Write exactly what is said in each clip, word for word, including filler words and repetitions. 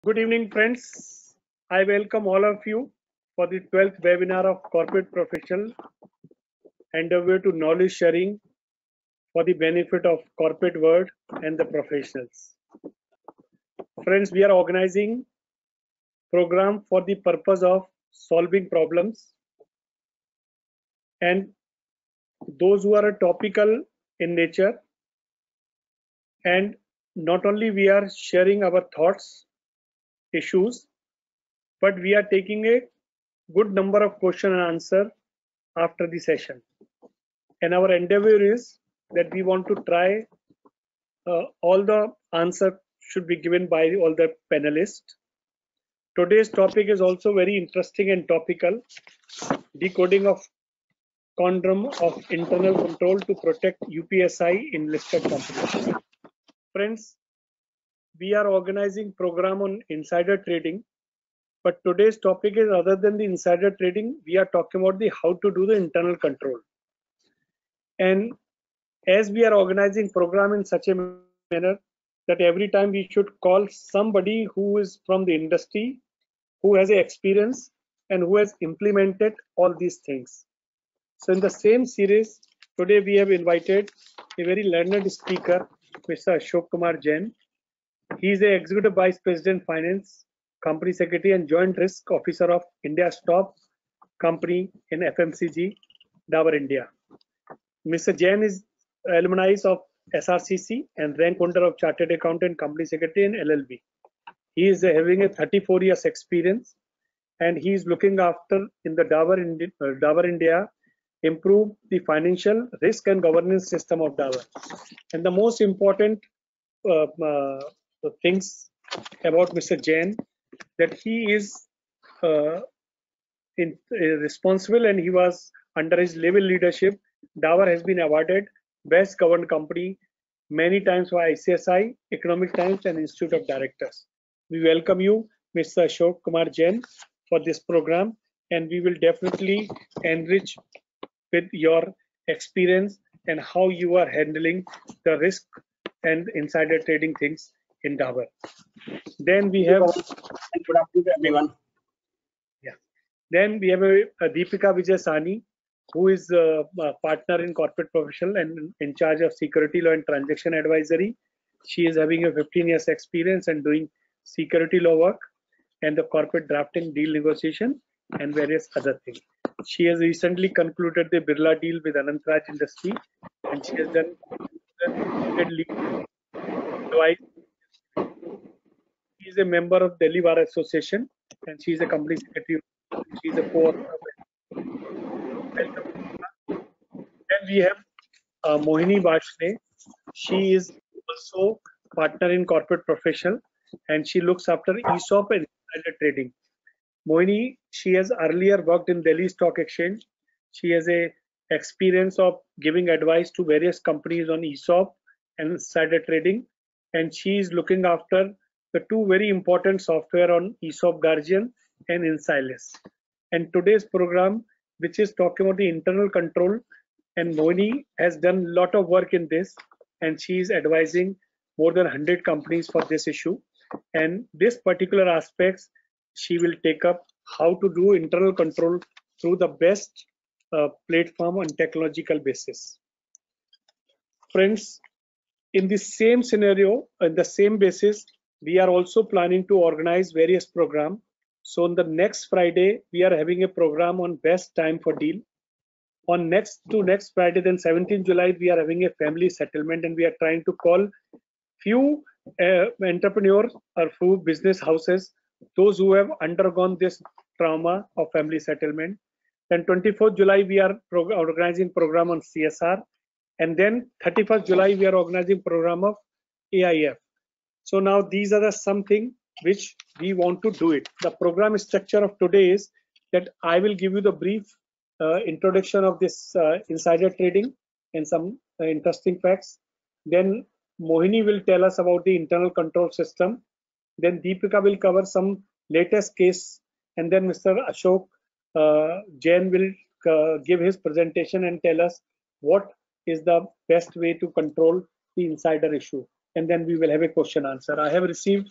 Good evening, friends. I welcome all of you for the twelfth webinar of Corporate Professional Endeavor to Knowledge Sharing for the benefit of corporate world and the professionals. Friends, we are organizing program for the purpose of solving problems, and those who are topical in nature, and not only we are sharing our thoughts, issues, but we are taking a good number of question and answer after the session. And our endeavor is that we want to try uh, all the answer should be given by all the panelists. Today's topic is also very interesting and topical: decoding of conundrum of internal control to protect U P S I in listed companies. Friends, we are organizing program on insider trading, but today's topic is, other than the insider trading, we are talking about the how to do the internal control. And as we are organizing program in such a manner that every time we should call somebody who is from the industry, who has a experience and who has implemented all these things. So in the same series, today we have invited a very learned speaker, Mister Ashok Kumar Jain. He is the Executive Vice President Finance, Company Secretary and Joint Risk Officer of India's top company in F M C G, Dabur India. Mister Jain is alumni of S R C C and rank holder of Chartered Accountant, Company Secretary in L L B. He is having a thirty-four years experience, and he is looking after in the Dabur India, uh, Dabur India improve the financial risk and governance system of Dabur. And the most important uh, uh, things about Mister Jain, that he is uh, in, uh, responsible, and he was under his level leadership. Dabur has been awarded Best Governed Company many times by I C S I, Economic Times, and Institute of Directors. We welcome you, Mister Ashok Kumar Jain, for this program, and we will definitely enrich with your experience and how you are handling the risk and insider trading things in Dabur. Then we have good afternoon, everyone. Yeah. Then we have a, a Deepika Vijay Sani, who is a, a partner in Corporate Professional and in charge of security law and transaction advisory. She is having a fifteen years experience and doing security law work and the corporate drafting, deal negotiation, and various other things. She has recently concluded the Birla deal with Anantraj Industry, and she has done advice. She is a member of Delhi Bar Association, and she is a company secretary. She is a core. Then we have uh, Mohini Bashne. She is also partner in Corporate Professional, and she looks after E S O P and insider trading. Mohini, she has earlier worked in Delhi Stock Exchange. She has a experience of giving advice to various companies on E S O P and insider trading, and she is looking after the two very important software on E S O P Guardian and InSilis. And today's program, which is talking about the internal control, and Mohini has done a lot of work in this, and she is advising more than one hundred companies for this issue. And this particular aspects, she will take up how to do internal control through the best uh, platform on technological basis. Friends, in the same scenario, on the same basis, we are also planning to organize various programs. So on the next Friday, we are having a program on best time for deal. On next to next Friday, then seventeenth July, we are having a family settlement, and we are trying to call few uh, entrepreneurs or few business houses, those who have undergone this trauma of family settlement. Then twenty-fourth July, we are prog organizing program on C S R, and then thirty-first July, we are organizing program of A I F. So now these are the something which we want to do it. The program structure of today is that I will give you the brief uh, introduction of this uh, insider trading and some uh, interesting facts. Then Mohini will tell us about the internal control system. Then Deepika will cover some latest case, and then Mister Ashok uh, Jain will uh, give his presentation and tell us what is the best way to control the insider issue. And then we will have a question answer. I have received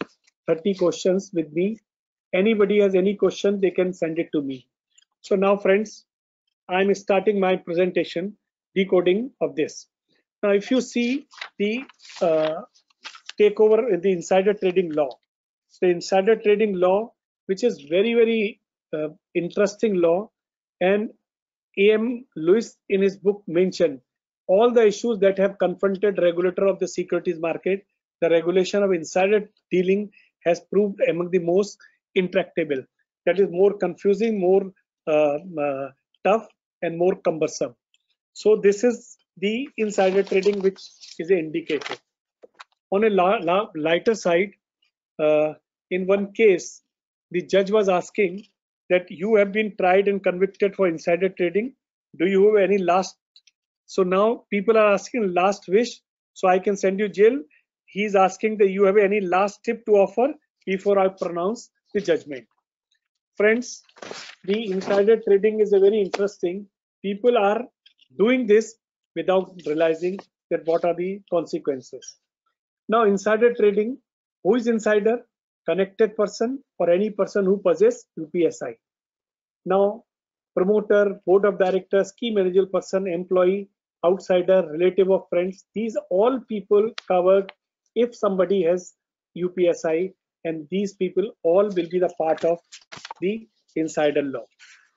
thirty questions with me. Anybody has any question, they can send it to me. So now friends, I'm starting my presentation, decoding of this. Now if you see the uh, takeover in the insider trading law, the insider trading law, which is very, very uh, interesting law, and A M Lewis in his book mentioned all the issues that have confronted regulator of the securities market. The regulation of insider dealing has proved among the most intractable. That is more confusing, more uh, uh, tough, and more cumbersome. So this is the insider trading, which is indicated. On a la la lighter side, uh, in one case, the judge was asking that you have been tried and convicted for insider trading. Do you have any last? So now people are asking last wish, so I can send you jail. He's asking that you have any last tip to offer before I pronounce the judgment. Friends, the insider trading is a very interesting. People are doing this without realizing that what are the consequences. Now, insider trading, who is insider? Connected person or any person who possesses U P S I. Now, promoter, board of directors, key managerial person, employee, outsider, relative of friends, these all people covered if somebody has U P S I, and these people all will be the part of the insider law.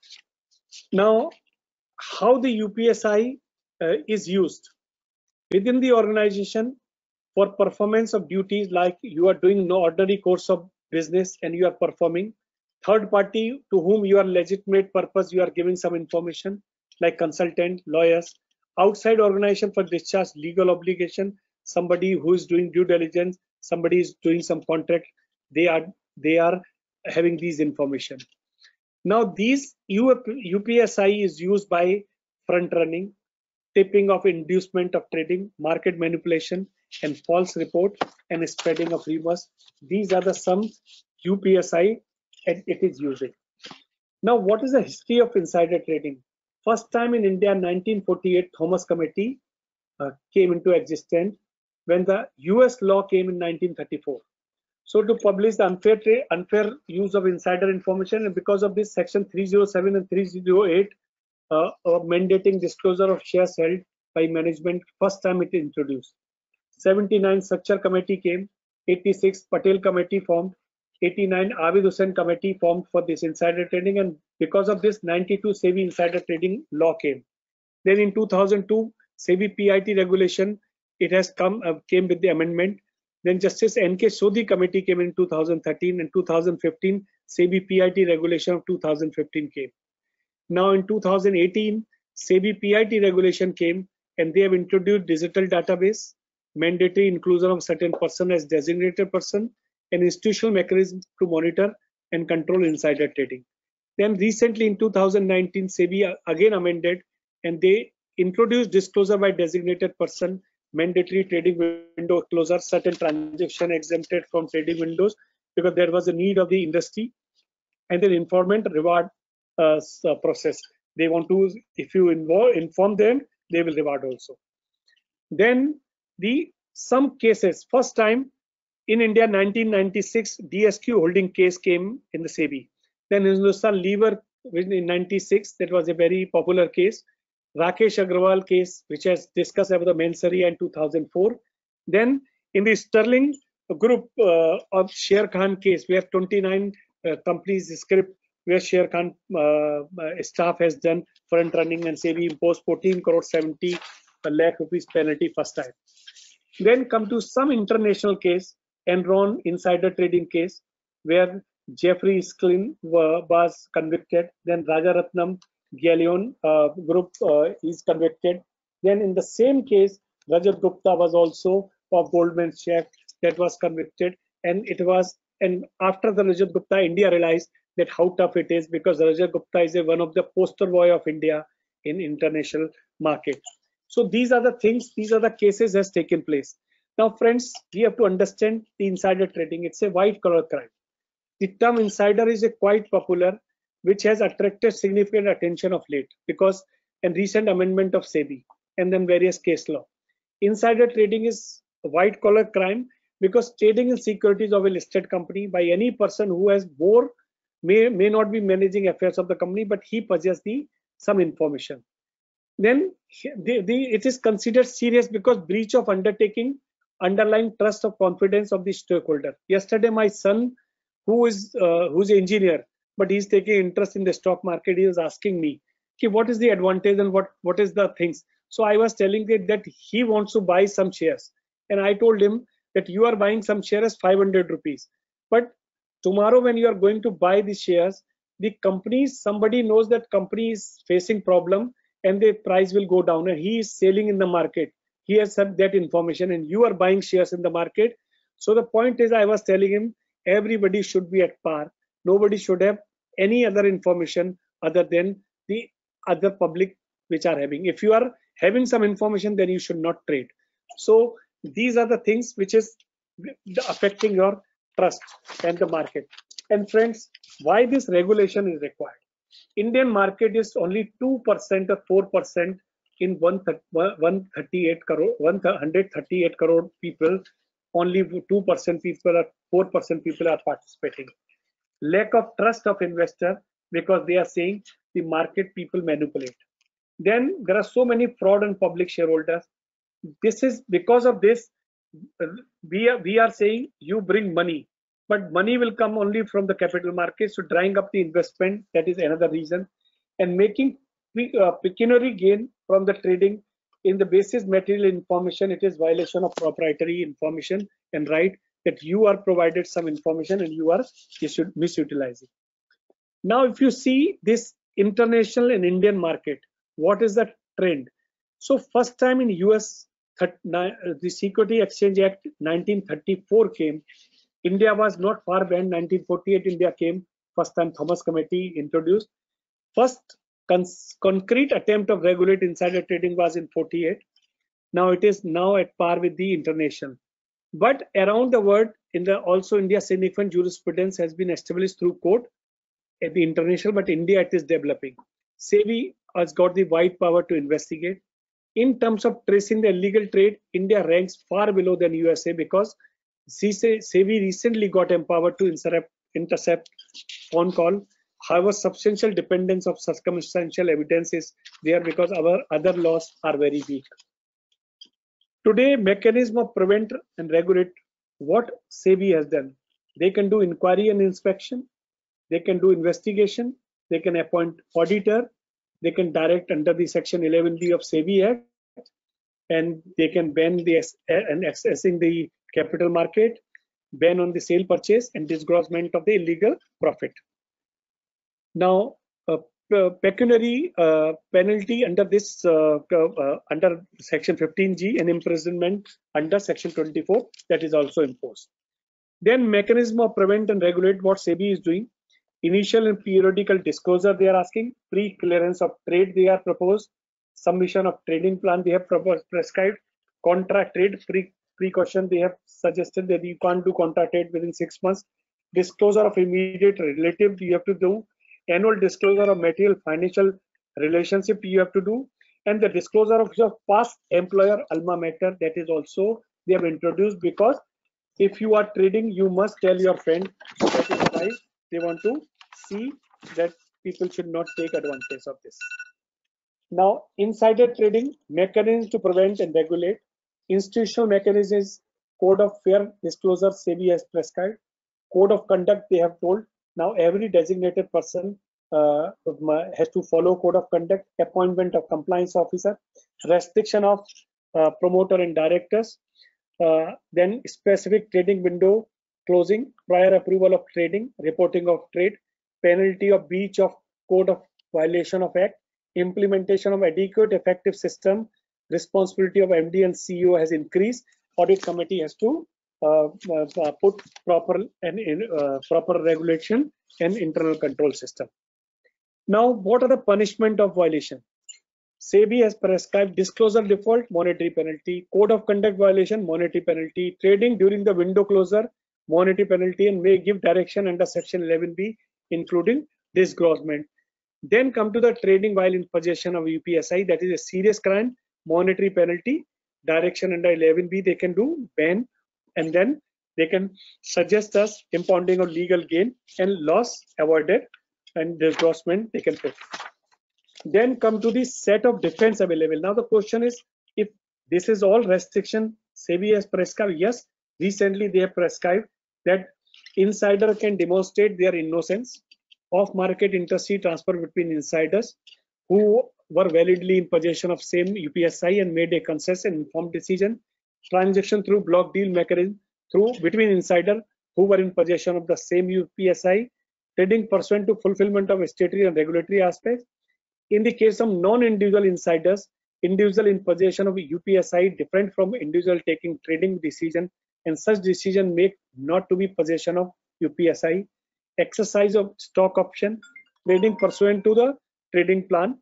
Now, how the U P S I uh, is used within the organization for performance of duties, like you are doing no ordinary course of business and you are performing. Third party to whom you are legitimate purpose, you are giving some information like consultant, lawyers. Outside organization for discharge legal obligation, somebody who is doing due diligence, somebody is doing some contract, they are they are having these information. Now these U P S I is used by front running, tipping of inducement of trading, market manipulation, and false report and spreading of rumors. These are the some U P S I and it is using. Now, what is the history of insider trading? First time in India, nineteen forty-eight, Thomas Committee uh, came into existence when the U S law came in nineteen thirty-four. So to publish the unfair trade, unfair use of insider information, and because of this, section three oh seven and three oh eight uh, uh, mandating disclosure of shares held by management, first time it introduced. seventy-nine Structure Committee came, eighty-six Patel Committee formed, eighty-nine Abid Hussain Committee formed for this insider trading, and because of this, ninety-two SEBI insider trading law came. Then in two thousand two, SEBI P I T regulation, it has come uh, came with the amendment. Then Justice N K Sodhi Committee came in two thousand thirteen, and two thousand fifteen SEBI P I T regulation of two thousand fifteen came. Now in two thousand eighteen, SEBI P I T regulation came, and they have introduced digital database, mandatory inclusion of certain person as designated person, and institutional mechanism to monitor and control insider trading. Then recently in two thousand nineteen, SEBI again amended, and they introduced disclosure by designated person, mandatory trading window closure, certain transaction exempted from trading windows because there was a need of the industry, and then informant reward uh, process. They want to, if you involve, inform them, they will reward also. Then the some cases, first time in India, nineteen ninety-six D S Q holding case came in the SEBI. Then Hindustan Lever in ninety-six, that was a very popular case. Rakesh Agrawal case, which has discussed about the Mansaria in two thousand four. Then in the Sterling group uh, of Sher Khan case, we have twenty-nine uh, companies script where Sher Khan uh, staff has done front running, and SEBI imposed fourteen crore seventy lakh rupees penalty first time. Then come to some international case, Enron insider trading case, where Jeffrey Sklein was convicted. Then Rajaratnam Galleon uh, group uh, is convicted. Then in the same case, Rajat Gupta was also of Goldman Sachs that was convicted. And it was, and after the Rajat Gupta, India realized that how tough it is, because Rajat Gupta is a, one of the poster boy of India in international market. So these are the things, these are the cases has taken place. Now, friends, we have to understand the insider trading. It's a white collar crime. The term insider is a quite popular, which has attracted significant attention of late because a recent amendment of SEBI and then various case law. Insider trading is a white collar crime because trading in securities of a listed company by any person who has more may may not be managing affairs of the company, but he possesses the some information. Then the, the, it is considered serious because breach of undertaking underlying trust of confidence of the stakeholder. Yesterday, my son, who is uh, who's an engineer, but he's taking interest in the stock market, he was asking me, okay, what is the advantage and what what is the things. So I was telling him that he wants to buy some shares, and I told him that you are buying some shares five hundred rupees, but tomorrow when you are going to buy the shares, the company, somebody knows that company is facing problem and the price will go down, and he is selling in the market. He has that information, and you are buying shares in the market. So the point is, I was telling him, everybody should be at par. Nobody should have any other information other than the other public which are having. If you are having some information, then you should not trade. So these are the things which is affecting your trust and the market. And friends, why this regulation is required? Indian market is only two percent or four percent in one hundred thirty-eight crore, one hundred thirty-eight crore people. Only two percent people or four percent people are participating. Lack of trust of investor, because they are saying the market people manipulate. Then there are so many fraud and public shareholders. This is because of this, we are, we are saying you bring money, but money will come only from the capital market. So drying up the investment, that is another reason. And making uh, pecuniary gain from the trading in the basis material information, it is violation of proprietary information and right that you are provided some information and you are misutilizing. Now, if you see this international and Indian market, what is the trend? So first time in U S, the Security Exchange Act nineteen thirty-four came. India was not far behind. nineteen forty-eight India came. First time Thomas Committee introduced. First con concrete attempt of regulate insider trading was in forty-eight. Now it is now at par with the international. But around the world, in the also India significant jurisprudence has been established through court at the international, but India it is developing. SEBI has got the wide power to investigate. In terms of tracing the illegal trade, India ranks far below than U S A because SEBI recently got empowered to intercept, intercept phone call. However, substantial dependence of circumstantial evidence is there because our other laws are very weak. Today, mechanism of prevent and regulate, what SEBI has done. They can do inquiry and inspection. They can do investigation. They can appoint auditor. They can direct under the section eleven B of SEBI Act, and they can ban the and accessing the capital market, ban on the sale, purchase, and disgorgement of the illegal profit. Now, uh, pecuniary uh, penalty under this uh, uh, under section fifteen G and imprisonment under section twenty-four, that is also imposed. Then mechanism of prevent and regulate, what SEBI is doing. Initial and periodical disclosure they are asking, pre-clearance of trade they are proposed, submission of trading plan they have proposed, prescribed, contract trade pre precaution they have suggested that you can't do contract trade within six months, disclosure of immediate relative you have to do, annual disclosure of material financial relationship you have to do, and the disclosure of your past employer alma mater, that is also they have introduced, because if you are trading you must tell your friend. That is why they want to see that people should not take advantage of this. Now, insider trading, mechanisms to prevent and regulate. Institutional mechanisms, code of fair disclosure SEBI has prescribed. Code of conduct they have told. Now every designated person uh, has to follow code of conduct. Appointment of compliance officer, restriction of uh, promoter and directors, uh, then specific trading window closing, prior approval of trading, reporting of trade, penalty of breach of code of violation of act, implementation of adequate effective system, responsibility of M D and C E O has increased. Audit committee has to uh, uh, put proper and uh, proper regulation and internal control system. Now, what are the punishment of violation? SEBI has prescribed disclosure default, monetary penalty, code of conduct violation, monetary penalty, trading during the window closure, monetary penalty, and may give direction under section eleven B, including disgorgement. Then come to the trading while in possession of U P S I, that is a serious crime, monetary penalty, direction under eleven B they can do, ban, and then They can suggest us impounding of legal gain and loss avoided and disbursement they can put. Then come to the set of defense available. Now the question is, if this is all restriction SEBI has prescribed, yes, recently they have prescribed that insider can demonstrate their innocence of market interest transfer between insiders who were validly in possession of same U P S I and made a conscious and informed decision. Transaction through block deal mechanism through between insider who were in possession of the same U P S I, trading pursuant to fulfillment of statutory and regulatory aspects. In the case of non-individual insiders, individual in possession of U P S I different from individual taking trading decision, and such decision make not to be possession of U P S I. Exercise of stock option, trading pursuant to the trading plan.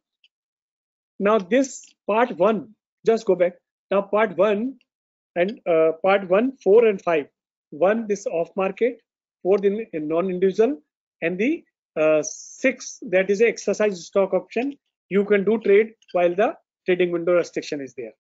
Now this part one, just go back. Now part one and uh, part one, four and five. One, this off market, four in, in non-individual, and the uh, six, that is a exercise stock option. You can do trade while the trading window restriction is there.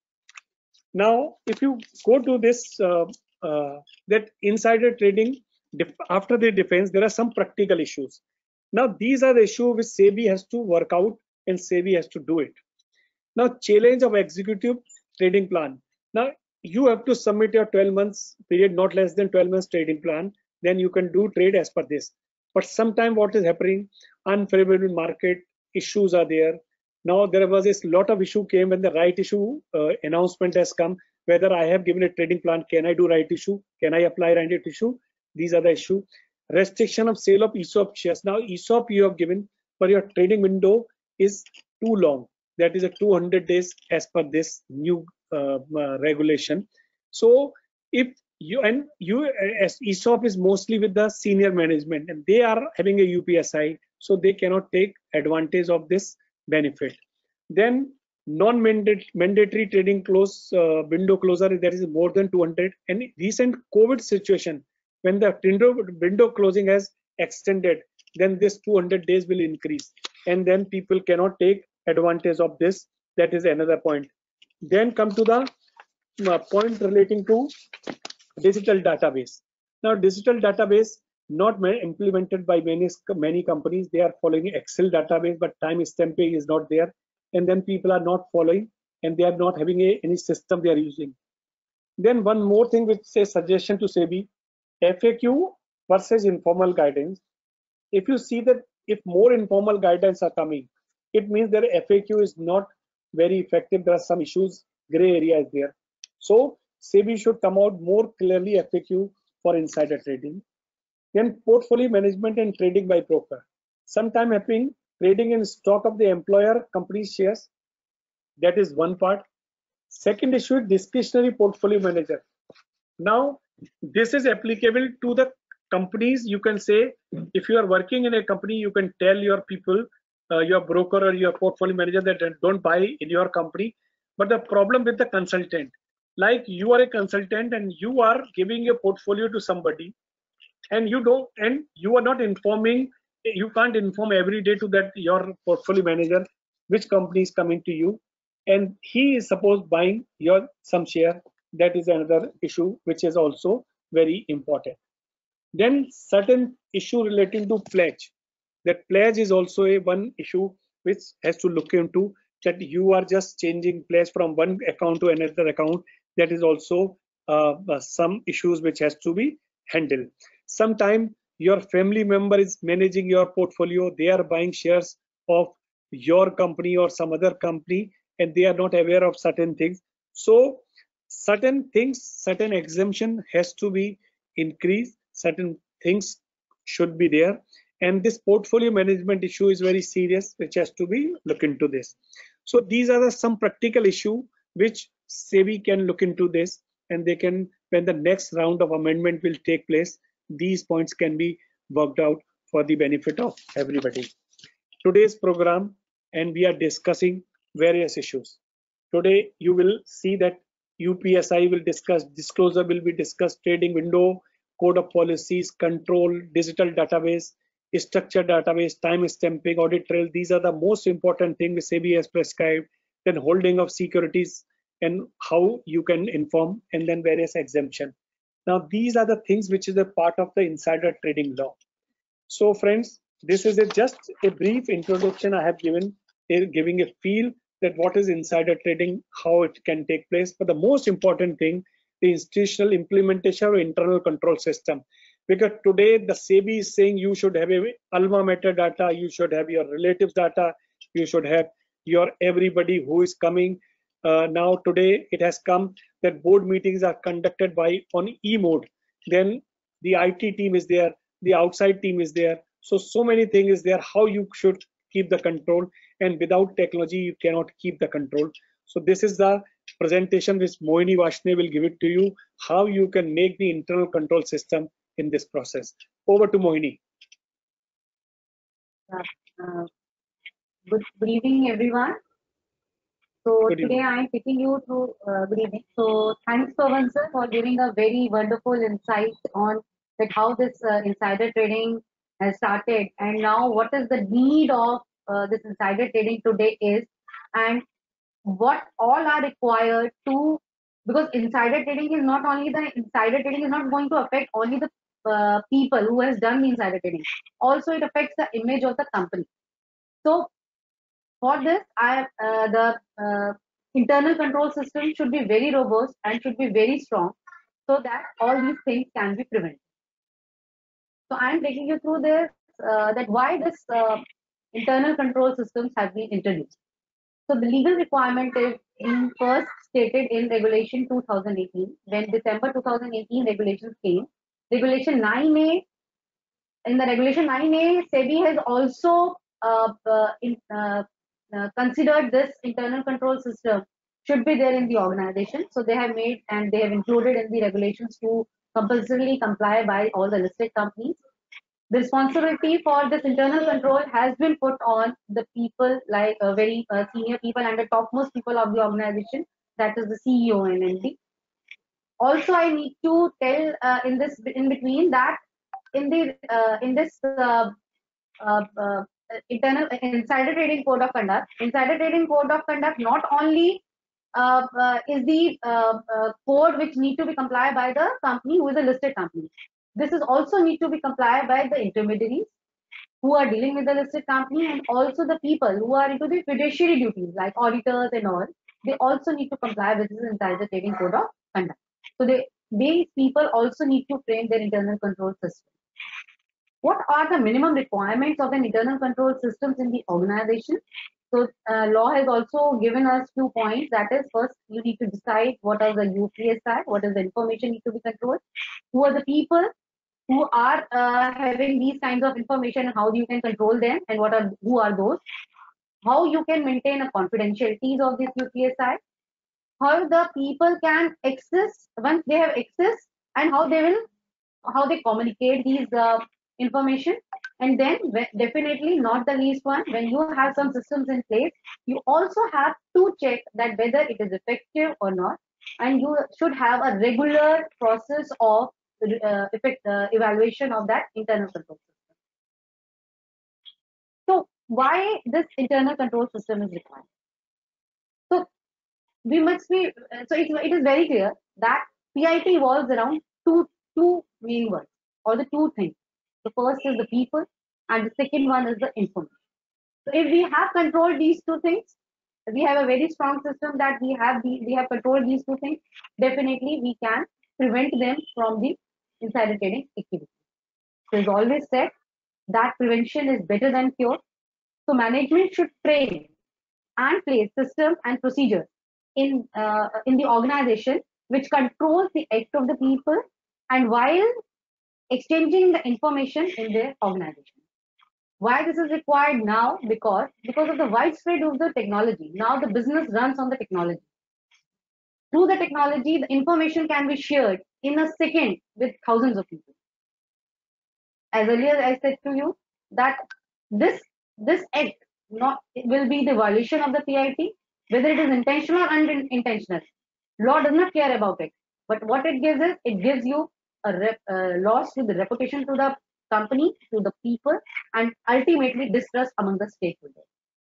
Now, if you go to this, uh, uh, that insider trading, after the defense, there are some practical issues. Now, these are the issues which SEBI has to work out and SEBI has to do it. Now, challenge of executive trading plan. Now, you have to submit your twelve months period, not less than twelve months trading plan. Then you can do trade as per this. But sometime what is happening, unfavorable market issues are there. Now there was this lot of issue came when the right issue uh, announcement has come, whether I have given a trading plan, can I do right issue? Can I apply right issue? These are the issue. Restriction of sale of ESOP shares. Now ESOP you have given, but your trading window is too long. That is a two hundred days as per this new uh, uh, regulation. So if you and you as ESOP is mostly with the senior management and they are having a U P S I, so they cannot take advantage of this benefit. Then non-mandatory trading close uh, window closer, that is more than two hundred, and recent COVID situation when the window window closing has extended, then this two hundred days will increase, and then people cannot take advantage of this. That is another point. Then come to the uh, point relating to digital database. Now digital database not implemented by many many companies. They are following Excel database, but time stamping is not there, and then people are not following and they are not having a, any system they are using. Then one more thing which says suggestion to SEBI, F A Q versus informal guidance. If you see that if more informal guidance are coming, it means that F A Q is not very effective. There are some issues, gray areas there. So SEBI should come out more clearly F A Q for insider trading. Then portfolio management and trading by broker. Sometime happening trading in stock of the employer company shares. That is one part. Second issue, discretionary portfolio manager. Now this is applicable to the companies. You can say if you are working in a company, you can tell your people, uh, your broker or your portfolio manager that don't buy in your company. But the problem with the consultant, like you are a consultant and you are giving a portfolio to somebody, and you don't, and you are not informing, you can't inform every day to that your portfolio manager which company is coming to you, and he is supposed buying your some share. That is another issue which is also very important. Then certain issue relating to pledge. That pledge is also a one issue which has to look into, that you are just changing pledge from one account to another account. That is also uh, some issues which has to be handled. Sometime your family member is managing your portfolio, they are buying shares of your company or some other company, and they are not aware of certain things. So certain things, certain exemption has to be increased, certain things should be there, and this portfolio management issue is very serious, which has to be looked into this. So these are the some practical issue which SEBI can look into this, and they can, when the next round of amendment will take place, these points can be worked out for the benefit of everybody. Today's program, and we are discussing various issues. Today you will see that U P S I will discuss, disclosure will be discussed, trading window, code of policies, control, digital database, structured database, time stamping, audit trail. These are the most important things SEBI has prescribed. Then holding of securities and how you can inform, and then various exemption. Now, these are the things which is a part of the insider trading law. So friends, this is a, just a brief introduction I have given, a, giving a feel that what is insider trading, how it can take place. But the most important thing, the institutional implementation of internal control system. Because today the SEBI is saying you should have a alma mater data, you should have your relatives data, you should have your everybody who is coming. Uh, now today it has come that board meetings are conducted by on E mode. Then the I T team is there, the outside team is there. So, so many things is there, how you should keep the control, and without technology, you cannot keep the control. So this is the presentation which Mohini Varshney will give it to you, how you can make the internal control system in this process. Over to Mohini. Uh, uh, good, good evening, everyone. So Good today evening. I am taking you through, uh, good evening. So thanks Pawan sir for giving a very wonderful insight on that how this uh, insider trading has started, and now what is the need of uh, this insider trading today is, and what all are required to, because insider trading is not only the insider trading is not going to affect only the uh, people who has done the insider trading, also it affects the image of the company. So for this, I uh, the uh, internal control system should be very robust and should be very strong, so that all these things can be prevented. So I am taking you through this uh, that why this uh, internal control systems have been introduced. So the legal requirement is in first stated in Regulation two thousand eighteen. When December two thousand eighteen regulations came, Regulation nine A. In the Regulation nine A, SEBI has also uh, uh, in, uh, uh, considered this internal control system should be there in the organization. So they have made and they have included in the regulations to compulsorily comply by all the listed companies. The responsibility for this internal control has been put on the people, like uh, very uh, senior people and the topmost people of the organization, that is the C E O and M D. Also, I need to tell uh, in this in between that in the uh, in this uh, uh, uh, internal insider trading code of conduct, insider trading code of conduct not only uh, uh, is the uh, uh, code which need to be complied by the company who is a listed company. This is also need to be complied by the intermediaries who are dealing with the listed company, and also the people who are into the fiduciary duties like auditors and all. They also need to comply with this insider trading code of conduct. So they these people also need to frame their internal control system. What are the minimum requirements of an internal control systems in the organization? So uh, law has also given us two points. That is, first you need to decide what are the U P S I, what is the information need to be controlled, who are the people who are uh, having these kinds of information, and how you can control them, and what are who are those, how you can maintain a confidentialities of this U P S I, how the people can access once they have access, and how they will how they communicate these uh, information. And then definitely not the least one, when you have some systems in place, you also have to check that whether it is effective or not, and you should have a regular process of uh, effect, uh, evaluation of that internal control system. So why this internal control system is required? So we must be so it, it is very clear that P I T revolves around two two main words, or the two things. The first is the people, and the second one is the information. So if we have controlled these two things, we have a very strong system that we have the, we have controlled these two things. Definitely, we can prevent them from the insider trading activity. So it's always said that prevention is better than cure. So management should train and place systems and procedures in uh, in the organization which controls the act of the people, and while exchanging the information in their organization. Why this is required now? Because because of the widespread use of technology. Now the business runs on the technology. Through the technology, the information can be shared in a second with thousands of people. As earlier I said to you that this this act not will be the violation of the P I T, whether it is intentional or unintentional. Law does not care about it. But what it gives is, it gives you a rep, uh, loss to the reputation to the company, to the people, and ultimately distrust among the stakeholders.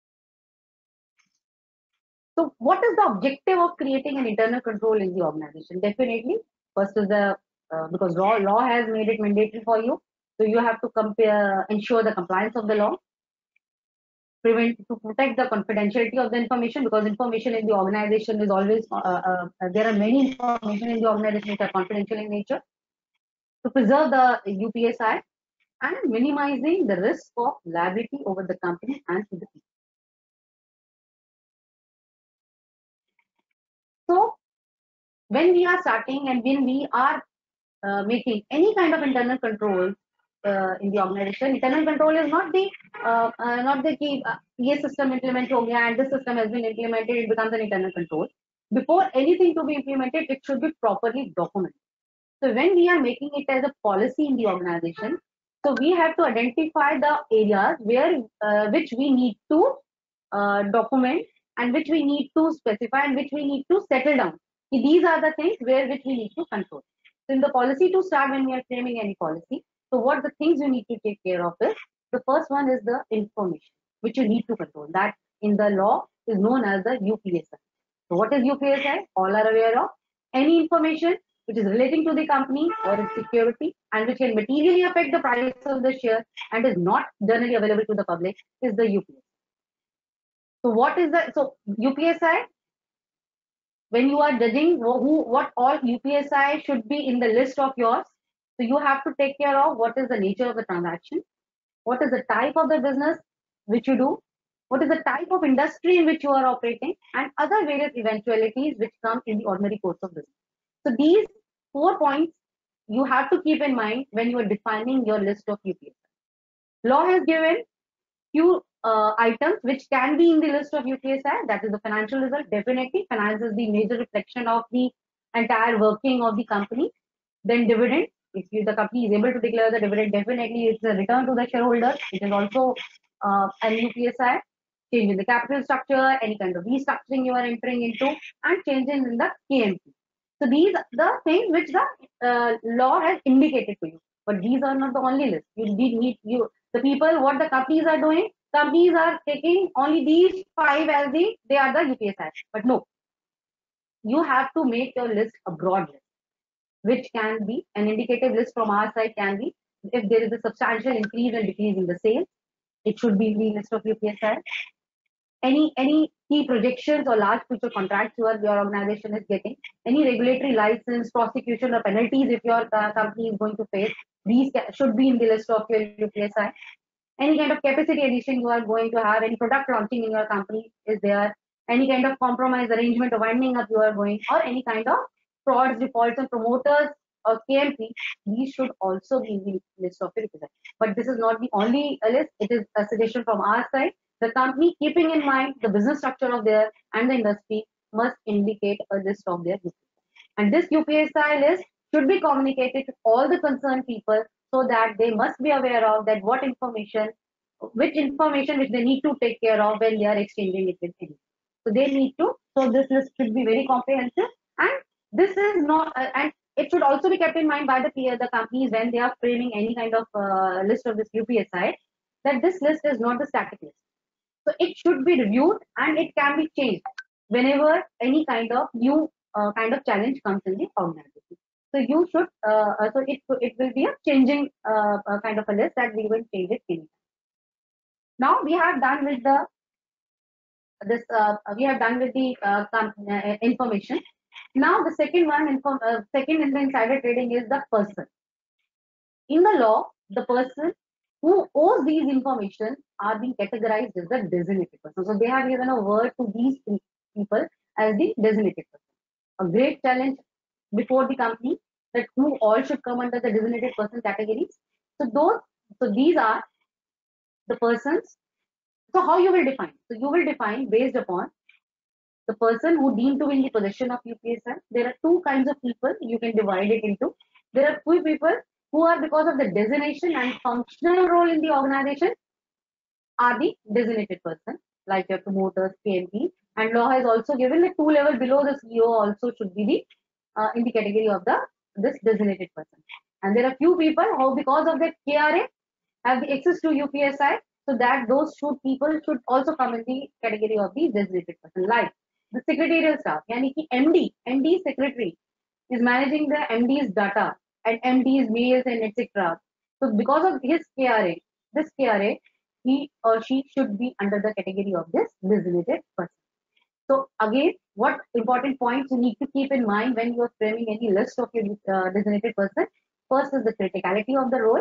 So what is the objective of creating an internal control in the organization? Definitely, first is the uh, because law law has made it mandatory for you. So you have to compare, ensure the compliance of the law, prevent to protect the confidentiality of the information, because information in the organization is always uh, uh, uh, there are many information in the organization which are confidential in nature. To preserve the U P S I and minimizing the risk of liability over the company and to the people. So when we are starting and when we are uh, making any kind of internal control uh, in the organization, internal control is not the uh, uh, not the key uh, ये system implement हो गया and this system has been implemented, it becomes an internal control. Before anything to be implemented, it should be properly documented. So when we are making it as a policy in the organization, so we have to identify the areas where uh, which we need to uh, document and which we need to specify and which we need to settle down. These are the things where which we need to control. So in the policy to start, when we are framing any policy, so what the things you need to take care of is, the first one is the information which you need to control. That in the law is known as the U P S I. So what is U P S I? All are aware of. Any information which is relating to the company or its security and which can materially affect the price of the share and is not generally available to the public is the U P S I. So what is the, so U P S I, when you are judging who, what all U P S I should be in the list of yours, so you have to take care of what is the nature of the transaction, what is the type of the business which you do, what is the type of industry in which you are operating, and other various eventualities which come in the ordinary course of business. So these four points you have to keep in mind when you are defining your list of U P S I. Law has given few uh, items which can be in the list of U P S I, that is the financial result. Definitely, finance is the major reflection of the entire working of the company. Then dividend, if you, the company is able to declare the dividend, definitely it's a return to the shareholder. It is also uh, an U P S I. Change in the capital structure, any kind of restructuring you are entering into, and changes in the K M P. So these are the things which the uh, law has indicated to you. But these are not the only list. You need, need you the people, what the companies are doing. Companies are taking only these five as the they are the U P S I. But no, you have to make your list a broad list, which can be an indicative list from our side. Can be if there is a substantial increase and decrease in the sales, it should be in the list of U P S I. Any any key projections or large future contracts your your organization is getting, any regulatory license, prosecution or penalties if your uh, company is going to face, these should be in the list of your U P S I. Any kind of capacity addition you are going to have, any product launching in your company is there, any kind of compromise arrangement or winding up you are going, or any kind of frauds, defaults and promoters or K M P, these should also be in the list of your U P S I. But this is not the only list, it is a suggestion from our side. The company, keeping in mind the business structure of their and the industry, must indicate a list of their U P S I. And this U P S I list should be communicated to all the concerned people, so that they must be aware of that what information, which information which they need to take care of when they are exchanging it with anyone. So they need to, so this list should be very comprehensive, and this is not, uh, and it should also be kept in mind by the the companies when they are framing any kind of uh, list of this U P S I, that this list is not the static list. So it should be reviewed and it can be changed whenever any kind of new uh, kind of challenge comes in the organization. So you should, uh, so it it will be a changing uh, uh, kind of a list that we will change it in. Now we have done with the this uh, we have done with the uh, uh, information. Now the second one, inform, uh, second in the insider trading is the person. In the law, the person who owes these information are being categorized as the designated person. So they have given a word to these people as the designated person. A great challenge before the company, that who all should come under the designated person categories. So those, so these are the persons. So how you will define? So you will define based upon the person who deemed to be in the possession of U P S I. There are two kinds of people you can divide it into. There are few people who are, because of the designation and functional role in the organization, are the designated person, like your promoters, K M P. And law has also given the two level below the C E O also should be the uh, in the category of the this designated person. And there are few people who, because of their K R A, have the access to U P S I, so that those should people should also come in the category of the designated person. Like the secretarial staff, yani ki M D, M D secretary is managing the M D's data and M Ds, mails, and et cetera. So because of his K R A, this K R A, he or she should be under the category of this designated person. So again, what important points you need to keep in mind when you are framing any list of your uh, designated person? First is the criticality of the role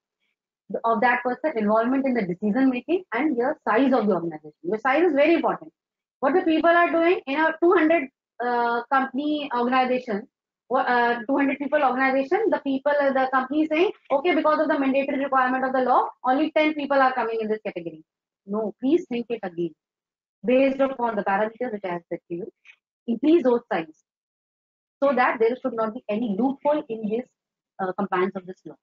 of that person, involvement in the decision making, and your size of the organization. Your size is very important. What the people are doing in a two hundred uh, company organization, uh, two hundred people organization, the people, uh, the company is saying, okay, because of the mandatory requirement of the law, only ten people are coming in this category. No, please think it again. Based upon the parameters which I have said to you, increase those size so that there should not be any loophole in this uh, compliance of this law.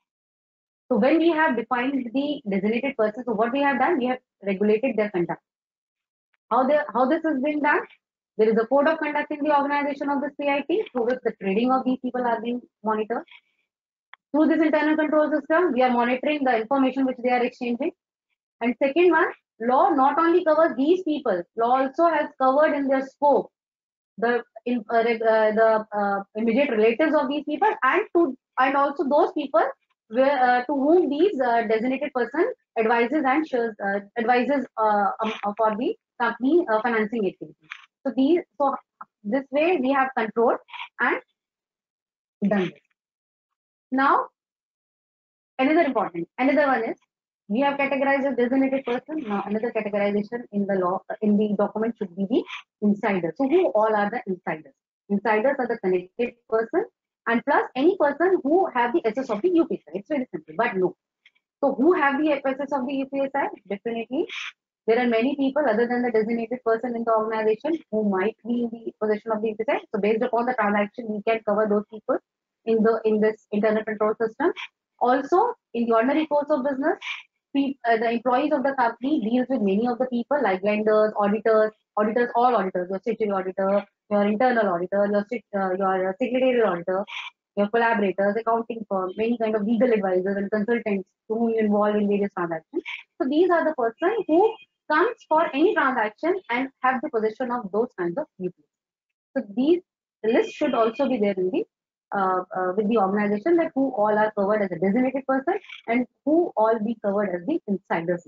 So when we have defined the designated person, so what we have done, we have regulated their conduct. How they, how this has been done? There is a code of conduct in the organization of this P I T through which the trading of these people are being monitored. Through this internal control system, we are monitoring the information which they are exchanging. And second one, law not only covers these people, law also has covered in their scope the in, uh, uh, the uh, immediate relatives of these people, and to and also those people where uh, to whom these uh, designated person advises and shares uh, advises uh, um, uh, for the company uh, financing activities. So these so this way we have controlled and done this. Now another important another one is we have categorized as designated person. Now another categorization in the law uh, in the document should be the insiders. So who all are the insiders? Insiders are the connected person and plus any person who have the access of the U P S I. It's very simple, but no. So who have the access of the U P S I? Definitely there are many people other than the designated person in the organization who might be in the possession of the U P S I. So based upon the transaction, we can cover those people in the in this internal control system. Also, in the ordinary course of business, uh, the employees of the company deals with many of the people like lenders, auditors, auditors, all auditors, your statutory auditor, your internal auditor, your, uh, your secretarial auditor, your collaborators, accounting firms, many kind of legal advisors and consultants whom you involve in various transactions. So these are the person who comes for any transaction and have the possession of those kinds of U P S. So these the list should also be there in the uh, uh, with the organization that who all are covered as a designated person and who all be covered as the insiders.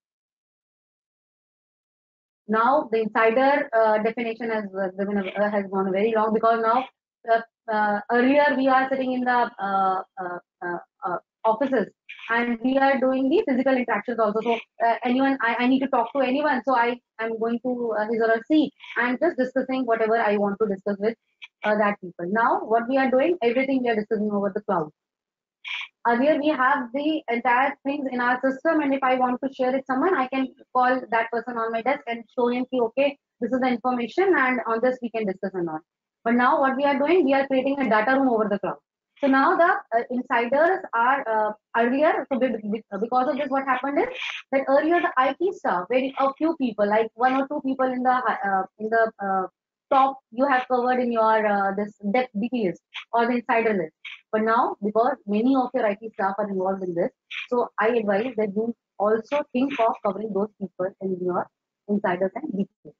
Now the insider uh, definition has uh, has gone very long because now uh, uh, earlier we are sitting in the uh, uh, uh, uh, offices and we are doing the physical interactions also. So uh, anyone I, I need to talk to anyone, so I am going to uh, his or her seat and just discussing whatever I want to discuss with uh, that people. Now what we are doing, everything we are discussing over the cloud. Earlier we have the entire things in our system, and if I want to share it someone, I can call that person on my desk and show him, okay, this is the information and on this we can discuss or not. But now what we are doing, we are creating a data room over the cloud. So now the uh, insiders are uh, earlier, so because of this what happened is that earlier the I T staff, very a few people, like one or two people in the uh, in the uh, top you have covered in your uh, this depth D P list or the insider list. But now, because many of your I T staff are involved in this, so I advise that you also think of covering those people in your insiders and D P list.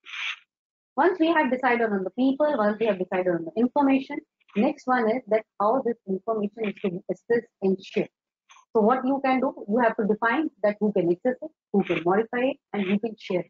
Once we have decided on the people, once we have decided on the information, next one is that how this information is to be accessed and shared. So what you can do, you have to define that who can access it, who can modify it, and who can share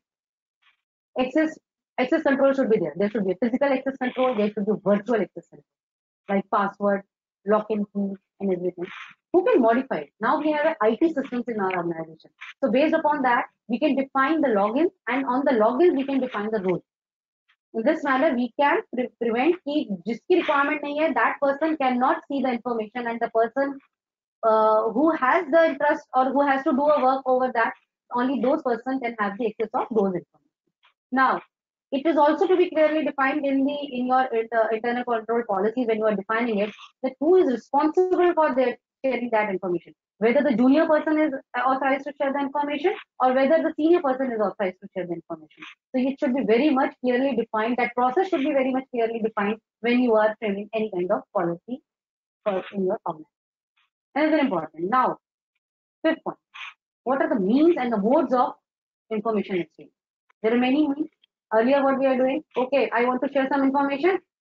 it. Access access control should be there. There should be a physical access control, there should be virtual access control, like password, lock-in key, and everything. Who can modify it? Now we have I T systems in our organization. So based upon that, we can define the login, and on the login, we can define the role. In this manner, we can pre prevent कि जिसकी requirement नहीं है, that person cannot see the information, and the person uh, who has the interest or who has to do a work over that, only those person can have the access of those information. Now, it is also to be clearly defined in the in your uh, internal control policy when you are defining it, that who is responsible for their sharing that information. Whether the junior person is authorized to share the information or whether the senior person is authorized to share the information. So it should be very much clearly defined. That process should be very much clearly defined when you are framing any kind of policy for in your organization. Another important. Now, fifth point. What are the means and the modes of information exchange? There are many means. Earlier, what we are doing, okay, I want to share some information.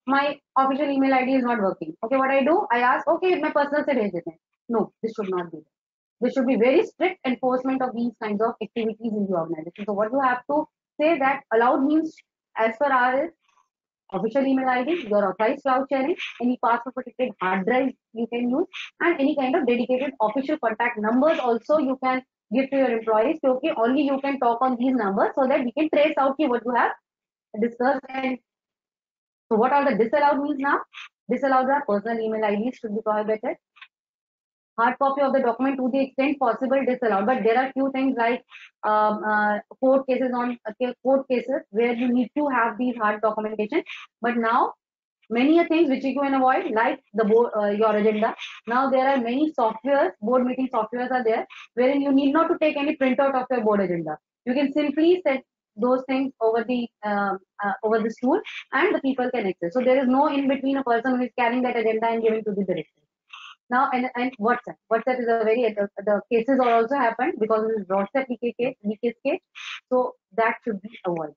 my official email I D is not working. Okay, what I do, I ask, okay, my personal se bhej dete hain. No, this should not be there. There should be very strict enforcement of these kinds of activities in the organization. So what you have to say that allowed means as per our is official email I D, your authorized cloud sharing, any password protected hard drive you can use, and any kind of dedicated official contact numbers also you can give to your employees. So, okay, only you can talk on these numbers so that we can trace out what you have discussed. And so what are the disallowed means now? Disallowed are personal email I Ds should be prohibited. Hard copy of the document to the extent possible disallowed, but there are few things like um, uh, court cases on uh, court cases where you need to have these hard documentation. But now many a things which you can avoid, like the board, uh, your agenda. Now there are many softwares, board meeting softwares are there, wherein you need not to take any printout of your board agenda. You can simply set those things over the uh, uh, over this tool, and the people can access. So there is no in between a person who is carrying that agenda and giving to the director. Now and, and WhatsApp. WhatsApp is a very the, the cases are also happened because of this WhatsApp leakage case, leakage case. So that should be avoided.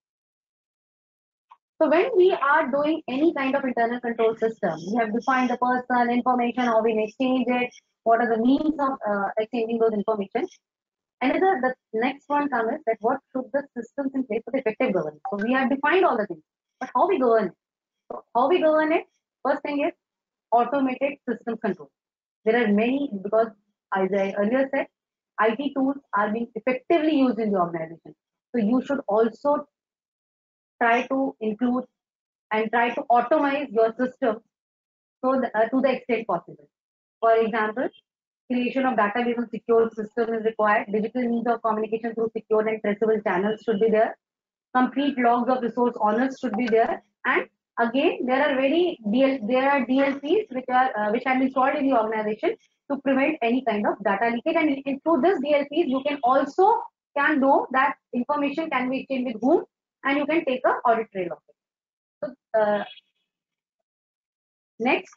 So when we are doing any kind of internal control system, we have defined the personal information, how we may exchange it, what are the means of uh, exchanging those information. Another, the next one comes is that what should the systems in place for the effective governance. So we have defined all the things, but how we govern it? So how we govern it? First thing is automated system control. There are many, because as I earlier said, I T tools are being effectively used in the organization. So you should also try to include and try to automate your system so the, uh, to the extent possible. For example, creation of database on secure system is required. Digital means of communication through secure and traceable channels should be there. Complete logs of resource owners should be there. And again, there are very D L, there are D L Ps which are uh, which have been installed in the organization to prevent any kind of data leakage. And through this D L Ps, you can also can know that information can be exchanged with whom, and you can take a audit trail of it. So uh, next,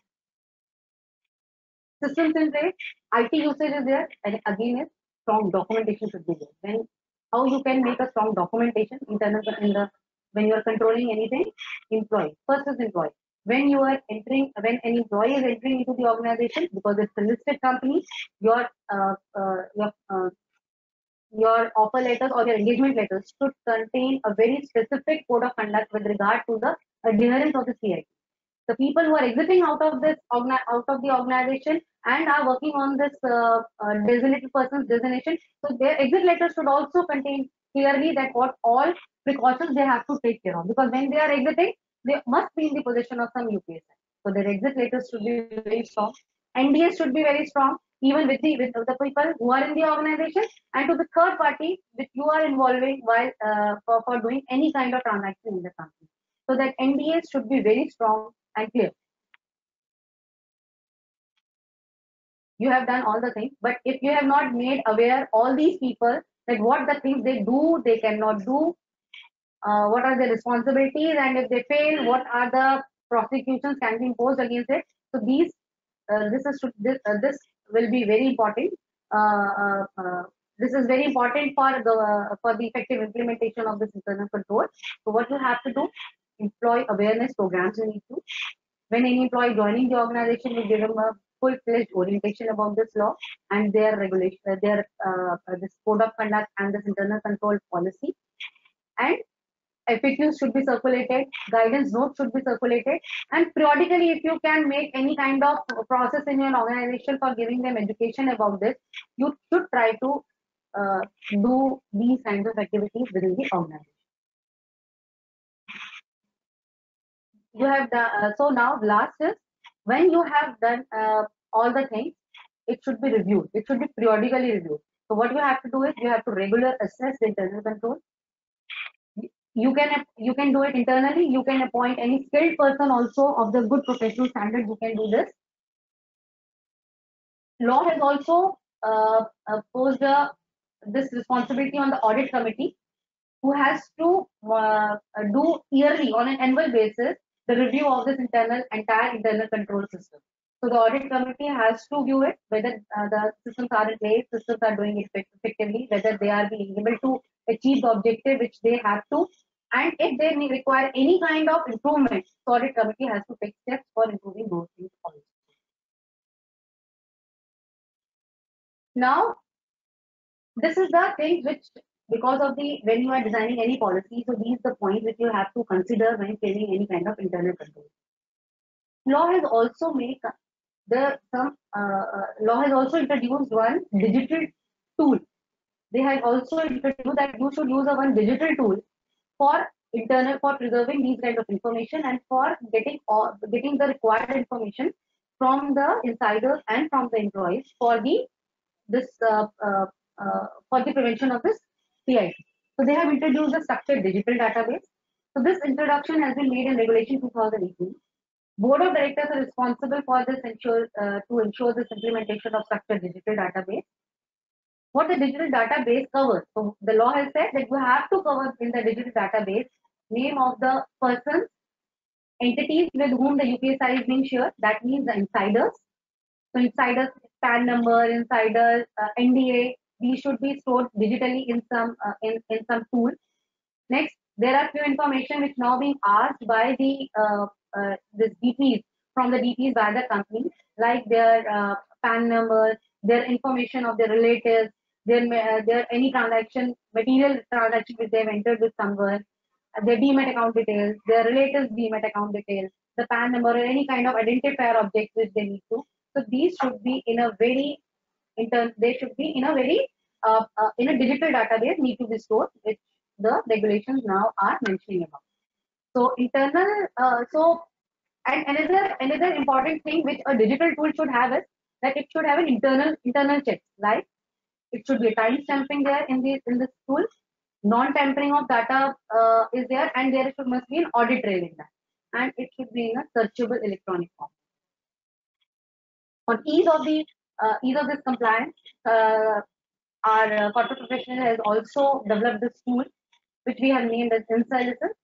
systems in place, I T usage is there, and again, is strong documentation should be there. When how you can make a strong documentation internal in the when you are controlling anything, employee. First is employee. When you are entering, when an employee is entering into the organization, because it's a listed company, your uh, uh, your uh, your offer letters or your engagement letters should contain a very specific code of conduct with regard to the adherence of the C I P. The people who are exiting out of this out of the organization and are working on this uh, uh, designated person's designation, so their exit letters should also contain clearly that what all precautions they have to take care of, because when they are exiting, they must be in the possession of some U P S I. So their exit letters should be very strong. N D S should be very strong, even with the with the people who are in the organization and to the third party which you are involving while uh, for, for doing any kind of transaction in the company. So that N D S should be very strong and clear. You have done all the things, but if you have not made aware all these people that what the things they do, they cannot do, uh, what are the responsibilities, and if they fail, what are the prosecutions can be imposed against it. So these, uh, this is this uh, this will be very important. Uh, uh, uh, this is very important for the uh, for the effective implementation of this internal control. So what you have to do, employee awareness programs you need to. When any employee joining the organization, we give them a full-fledged orientation about this law and their regulation, uh, their uh, uh, this code of conduct and this internal control policy. And F A Qs should be circulated, guidance notes should be circulated, and periodically, if you can make any kind of process in your organization for giving them education about this, you should try to uh, do these kinds of activities within the organization. You have done, uh, so now last is when you have done uh, all the things, it should be reviewed. It should be periodically reviewed. So what you have to do is you have to regular assess the internal control. You can you can do it internally. You can appoint any skilled person also of the good professional standard who can do this. Law has also uh, uh, posed a, this responsibility on the audit committee, who has to uh, do yearly on an annual basis the review of this internal entire internal control system. So the audit committee has to view it, whether uh, the systems are in place, systems are doing it effectively, whether they are being able to achieve the objective which they have to, And if they may require any kind of improvement, the audit committee has to take steps for improving those things also. Now, this is the thing which, because of the, when you are designing any policy, so these are the points which you have to consider when creating any kind of internal control. Law has also made the some uh, uh, law has also introduced one digital tool. They have also introduced that you should use a one digital tool for internal, for preserving these kind of information and for getting all, getting the required information from the insiders and from the employees for the this uh, uh, uh, for the prevention of this P I T. So they have introduced a structured digital database. So this introduction has been made in Regulation two thousand eighteen. Board of Directors are responsible for this ensure uh, to ensure this implementation of structured digital database. What the digital database covers? So the law has said that you have to cover in the digital database name of the persons, entities with whom the U P S I is being shared. That means the insiders. So insiders P A N number, insiders uh, N D A. These should be stored digitally in some uh, in in some tool. Next, there are few information which now being asked by the uh, uh, this D Ps from the D Ps by the company, like their uh, P A N number, their information of their relatives, their uh, their any transaction material transaction which they have entered with someone, uh, their demat account details, their relatives demat account details, the P A N number or any kind of identifier object which they need to. So these should be in a very intern. They should be in a very uh, uh, in a digital database need to be stored, which the regulations now are mentioning about. So internal, uh, so and another another important thing which a digital tool should have is that it should have an internal internal check, like it should be a time stamping there in this in this tool, non-tampering of data uh, is there, and there should must be an audit trail in that, and it should be in a searchable electronic form. For ease of the uh, ease of this compliance, uh, our uh, corporate professional has also developed this tool, which we have named as InSilicis.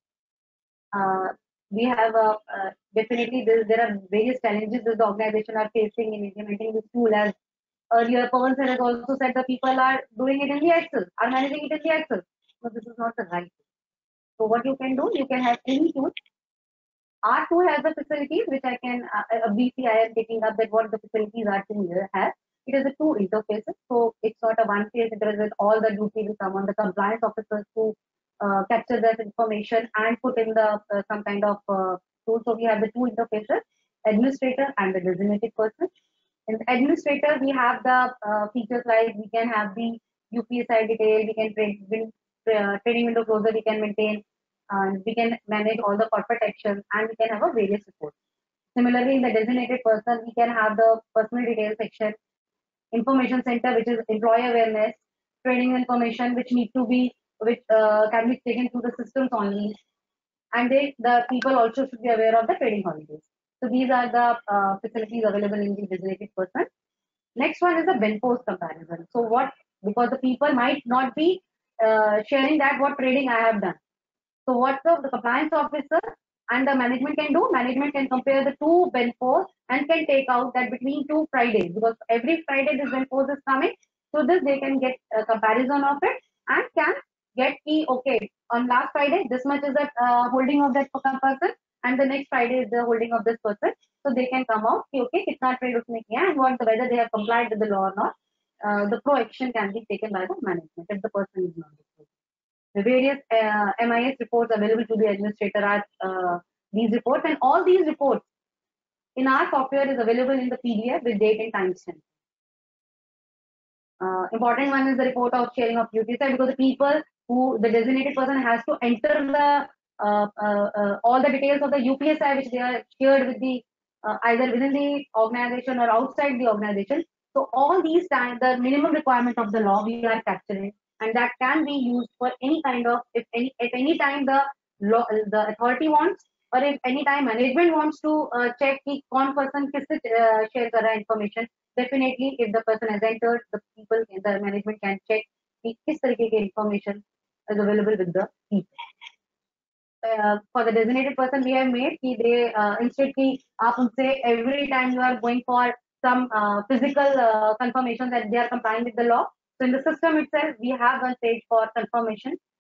Uh, we have uh, uh, definitely there, there are various challenges that the organization are facing in implementing this tool. As earlier, Pawan sir has also said that people are doing it in the Excel, are managing it in the Excel. So this is not the right thing. So what you can do, you can have any tool. R two has the facilities which I can, uh, a B C I am taking up that what the facilities R two has. It is a two interfaces, so it's not a one page interface with all the duty will come on the compliance officers to uh, capture that information and put in the uh, some kind of uh, tool. So we have the two interfaces, administrator and the designated person. In the administrator, we have the uh, features like we can have the U P S I detail, we can trade, uh, trading window closer, we can maintain, and we can manage all the corporate actions, and we can have a various reports. Similarly, in the designated person, we can have the personal details section, information center, which is employee awareness, training information, which need to be, which uh, can be taken through the systems only, and they, the people also should be aware of the trading holidays. So these are the uh, facilities available in the designated person. Next one is the benpost comparison. So what, because the people might not be uh, sharing that what trading I have done. So what the, the compliance officer and the management can do, management can compare the two benposts and can take out that between two Fridays, because every Friday this benpost is coming. So this they can get a comparison of it and can get the, okay, on last Friday, this much is the uh, holding of that person, and the next Friday is the holding of this person. So they can come out, okay, kitna trade usne kiya, and what the, whether they have complied with the law or not. Uh, the pro action can be taken by the management if the person is not disclosed. The various uh, M I S reports available to the administrator are uh, these reports, and all these reports in our software is available in the P D F with date and timestamp. Uh, important one is the report of sharing of U P S I, because the people who the designated person has to enter the uh, uh, uh, all the details of the U P S I which they are shared with the uh, either within the organization or outside the organization. So all these time, the minimum requirement of the law we are capturing, and that can be used for any kind of, if any at any time the law the authority wants, or if any time management wants to uh, check ki kaun person kisse uh, share kar raha hai information. Definitely, if the person has entered, the people in the management can check ki kis tarike ki information is available with the people. Uh, for the designated person, we have made ki they uh, instead ki aap unse every time you are going for some uh, physical uh, confirmation that they are complying with the law. So in the system itself, we have one page for confirmation,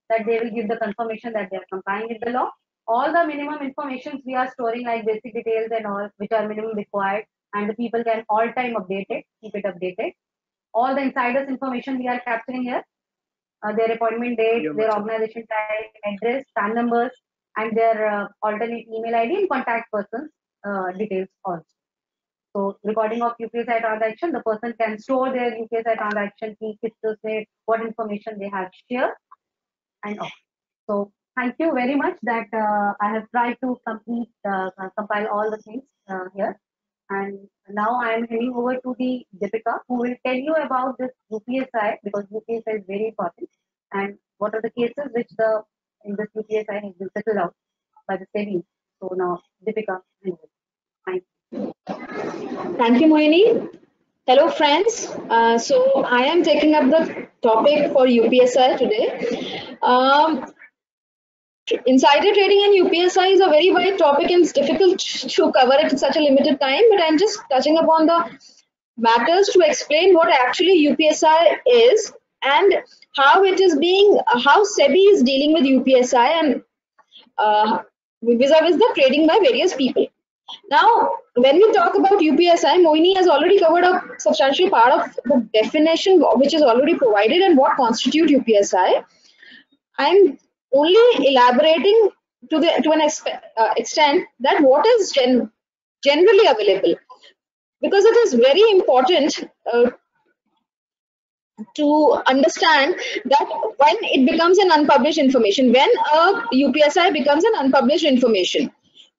that they will give the confirmation that they are complying with the law. All the minimum information we are storing, like basic details and all, which are minimum required, and the people can all time update it, keep it updated. All the insiders information we are capturing here, uh, their appointment date, Yeah, their Macha. organization type, address, PAN numbers, and their uh, alternate email I D and contact person's uh, details also. So recording of U P S I transaction, the person can store their U P S I transaction key, to say what information they have shared and all. So thank you very much that uh, I have tried to complete, uh, compile all the things uh, here. And now I am handing over to the Deepika, who will tell you about this U P S I, because U P S I is very important, and what are the cases which the in this U P S I has been settled out by the SEBI. So now, Deepika, thank you. Thank you, Mohini. Hello, friends. Uh, so I am taking up the topic for U P S I today. Um, insider trading and U P S I is a very wide topic and it's difficult to cover it in such a limited time, but I'm just touching upon the matters to explain what actually U P S I is and how it is being, how SEBI is dealing with U P S I and uh, vis-a-vis the trading by various people. Now, when we talk about U P S I, Mohini has already covered a substantial part of the definition which is already provided and what constitutes U P S I. I'm only elaborating to the to an exp- uh, extent that what is gen- generally available, because it is very important uh, to understand that when it becomes an unpublished information, when a U P S I becomes an unpublished information.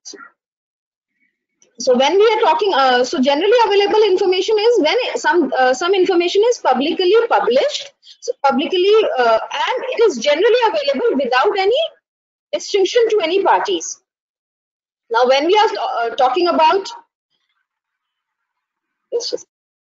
So when we are talking, uh, so generally available information is when some uh, some information is publicly published, so publicly, uh, and it is generally available without any distinction to any parties. Now, when we are uh, talking about, let's just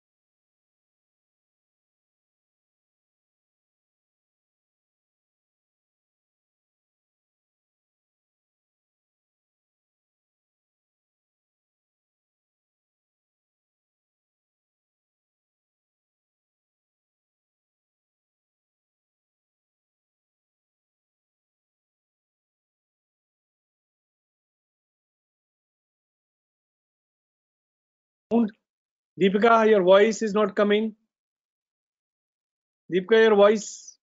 Deepika, your voice is not coming. Deepika, your voice.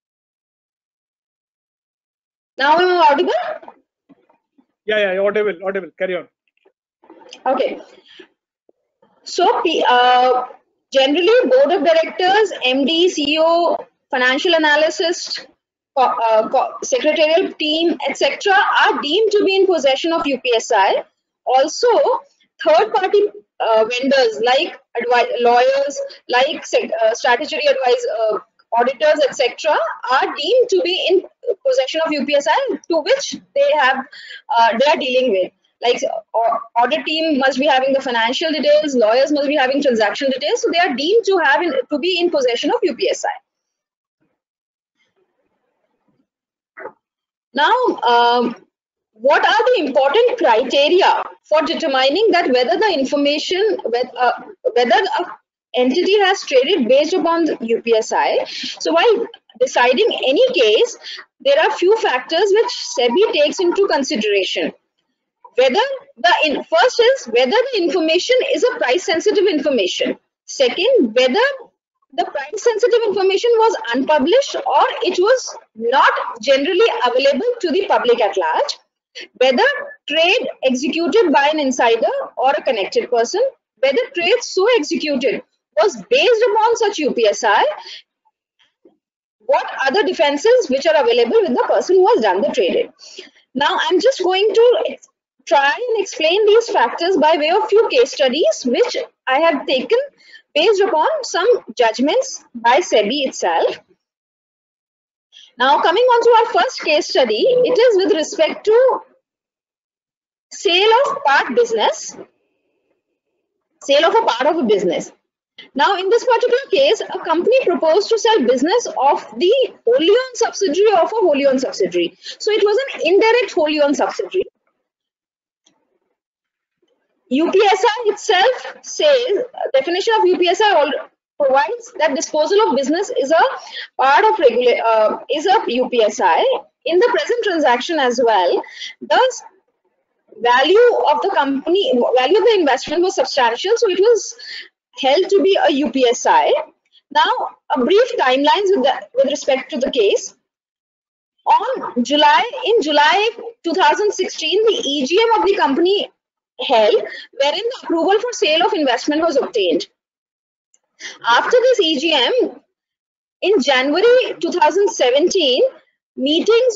now am I audible? Yeah, yeah, audible, audible. Carry on. Okay. So, uh, generally, board of directors, M D, C E O, financial analyst, uh, secretarial team, et cetera, are deemed to be in possession of U P S I. Also, third-party uh, vendors like lawyers, like uh, statutory advice, uh, auditors, et cetera, are deemed to be in possession of U P S I, to which they have uh, they are dealing with. Like audit team must be having the financial details, lawyers must be having transaction details, so they are deemed to have in, to be in possession of U P S I. Now, um, what are the important criteria for determining that whether the information, whether, uh, whether an entity has traded based upon the U P S I? So while deciding any case, there are few factors which SEBI takes into consideration. Whether the in, first is whether the information is a price sensitive information. Second, whether the price sensitive information was unpublished or it was not generally available to the public at large. Whether trade executed by an insider or a connected person, whether trade so executed was based upon such U P S I, what other defenses which are available with the person who has done the trading. Now, I'm just going to try and explain these factors by way of few case studies which I have taken based upon some judgments by SEBI itself. Now, coming on to our first case study, it is with respect to sale of part business, sale of a part of a business. Now, in this particular case, a company proposed to sell business of the wholly owned subsidiary of a wholly owned subsidiary. So, it was an indirect wholly owned subsidiary. U P S I itself says, definition of U P S I provides that disposal of business is a part of regula- uh, is a U P S I. In the present transaction as well, the value of the company, value of the investment was substantial, so it was held to be a U P S I. Now, a brief timelines with, the, with respect to the case. On July, in July two thousand sixteen, the E G M of the company held, wherein the approval for sale of investment was obtained. After this E G M, in January two thousand seventeen, meetings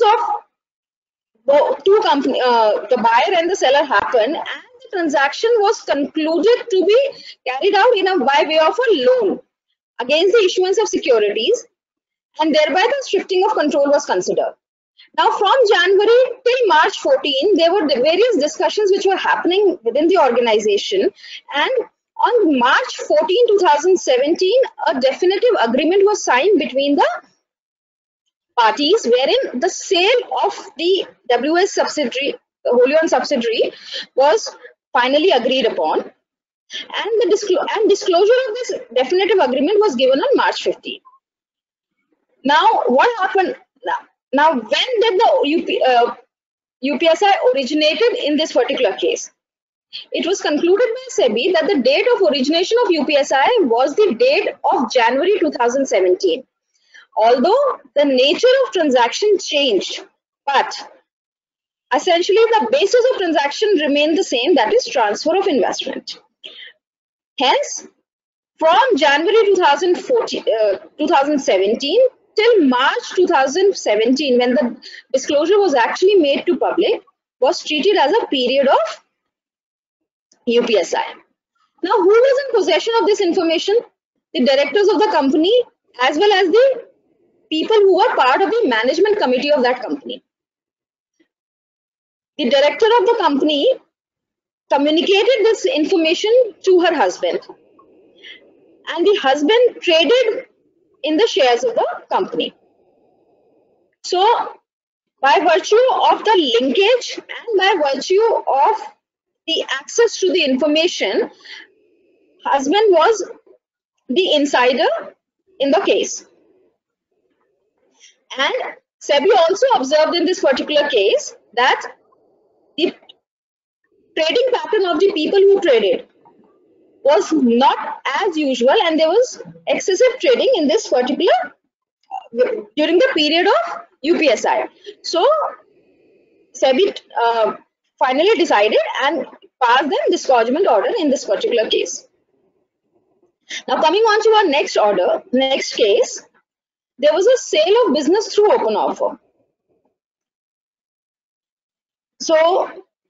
of two company, uh, the buyer and the seller happened, and the transaction was concluded to be carried out in a by way of a loan against the issuance of securities, and thereby the shifting of control was considered. Now, from January till March fourteen, there were the various discussions which were happening within the organization, and on March fourteenth, two thousand seventeen, a definitive agreement was signed between the parties, wherein the sale of the W S subsidiary, the wholly owned subsidiary, was finally agreed upon, and the disclo- and disclosure of this definitive agreement was given on March fifteenth. Now, what happened? Now, now when did the U P, uh, U P S I originated in this particular case? It was concluded by SEBI that the date of origination of U P S I was the date of January two thousand seventeen. Although the nature of transaction changed, but essentially the basis of transaction remained the same, that is transfer of investment. Hence, from January two thousand fourteen, uh, two thousand seventeen till March two thousand seventeen, when the disclosure was actually made to public, was treated as a period of U P S I. Now, who was in possession of this information? The directors of the company, as well as the people who were part of the management committee of that company. The director of the company communicated this information to her husband, and the husband traded in the shares of the company. So, by virtue of the linkage and by virtue of the access to the information, husband was the insider in the case. And SEBI also observed in this particular case that the trading pattern of the people who traded was not as usual, and there was excessive trading in this particular during the period of U P S I. So SEBI uh, finally decided and passed an disgorgement order in this particular case. Now, coming on to our next order, next case, there was a sale of business through open offer. So,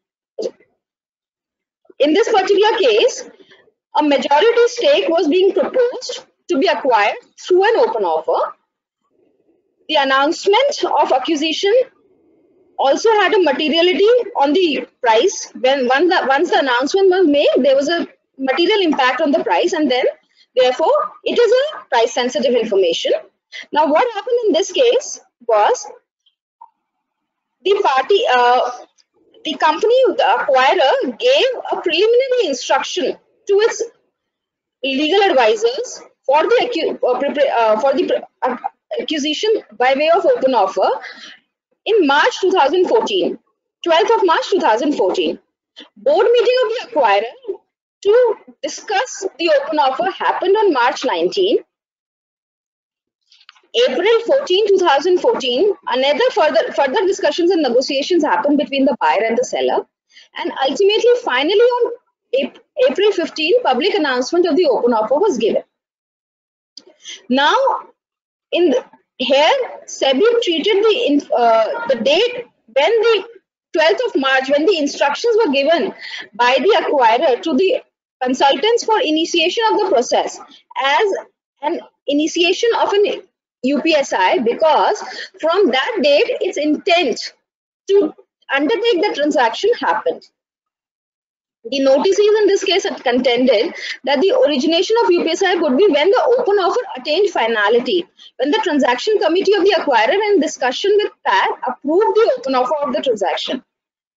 in this particular case, a majority stake was being proposed to be acquired through an open offer. The announcement of acquisition also had a materiality on the price. When once the, once the announcement was made, there was a material impact on the price, and then therefore it is a price sensitive information. Now, what happened in this case was the party, uh, the company, the acquirer, gave a preliminary instruction to its legal advisors for the uh, for the uh, acquisition by way of open offer in March two thousand fourteen, twelfth of March two thousand fourteen. Board meeting of the acquirer to discuss the open offer happened on March nineteenth. April fourteenth, two thousand fourteen, another further further discussions and negotiations happened between the buyer and the seller, and ultimately, finally, on April fifteenth, public announcement of the open offer was given. Now, in the, here, SEBI treated the uh, the date when the twelfth of March, when the instructions were given by the acquirer to the consultants for initiation of the process, as an initiation of an U P S I, because from that date its intent to undertake the transaction happened. The notices in this case had contended that the origination of U P S I would be when the open offer attained finality, when the transaction committee of the acquirer in discussion with P A C approved the open offer of the transaction.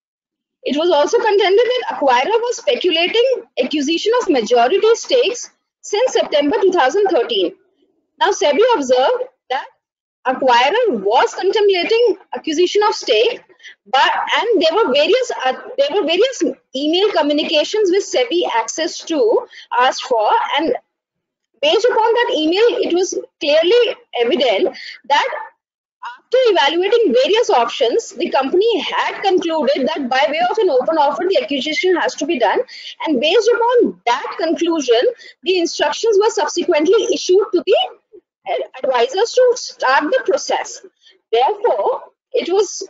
It was also contended that acquirer was speculating acquisition of majority stakes since September two thousand thirteen. Now, SEBI observed that acquirer was contemplating acquisition of stake, but and there were various uh, there were various email communications with SEBI access to asked for, and based upon that email, it was clearly evident that after evaluating various options, the company had concluded that by way of an open offer, the acquisition has to be done. And based upon that conclusion, the instructions were subsequently issued to the advisors to start the process. Therefore, it was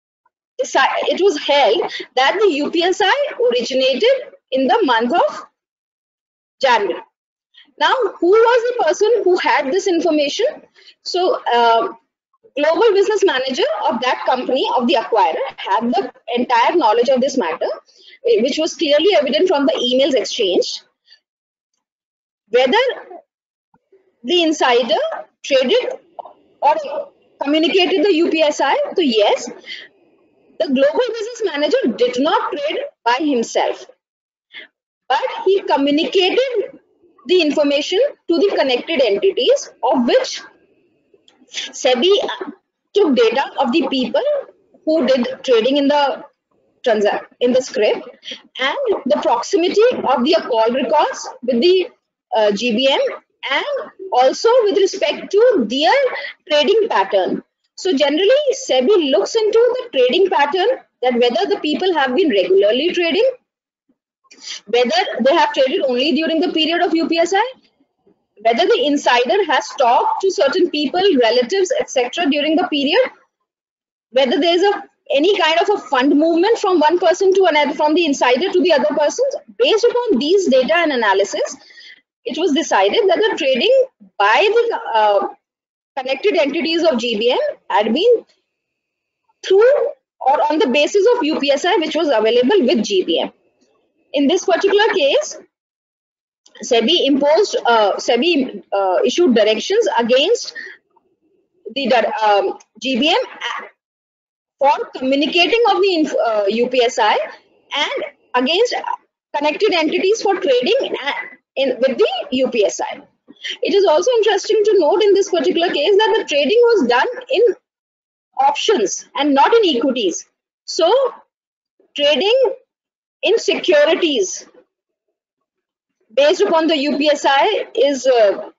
it was held that the U P S I originated in the month of January. Now, who was the person who had this information? So, uh, global business manager of that company, of the acquirer, had the entire knowledge of this matter, which was clearly evident from the emails exchanged. Whether the insider traded or communicated the U P S I, so yes, the global business manager did not trade by himself, but he communicated the information to the connected entities, of which SEBI took data of the people who did trading in the transact in the script, and the proximity of the call records with the uh, G B M, and also with respect to their trading pattern. So generally, SEBI looks into the trading pattern, that whether the people have been regularly trading, whether they have traded only during the period of U P S I, whether the insider has talked to certain people, relatives, et cetera during the period, whether there is a any kind of a fund movement from one person to another, from the insider to the other persons. Based upon these data and analysis, it was decided that the trading by the uh, connected entities of G B M had been through or on the basis of U P S I, which was available with G B M. In this particular case, SEBI imposed, uh, SEBI uh, issued directions against the um, G B M for communicating of the uh, U P S I, and against connected entities for trading in with the U P S I. It is also interesting to note in this particular case that the trading was done in options and not in equities. So, trading in securities based upon the U P S I is uh,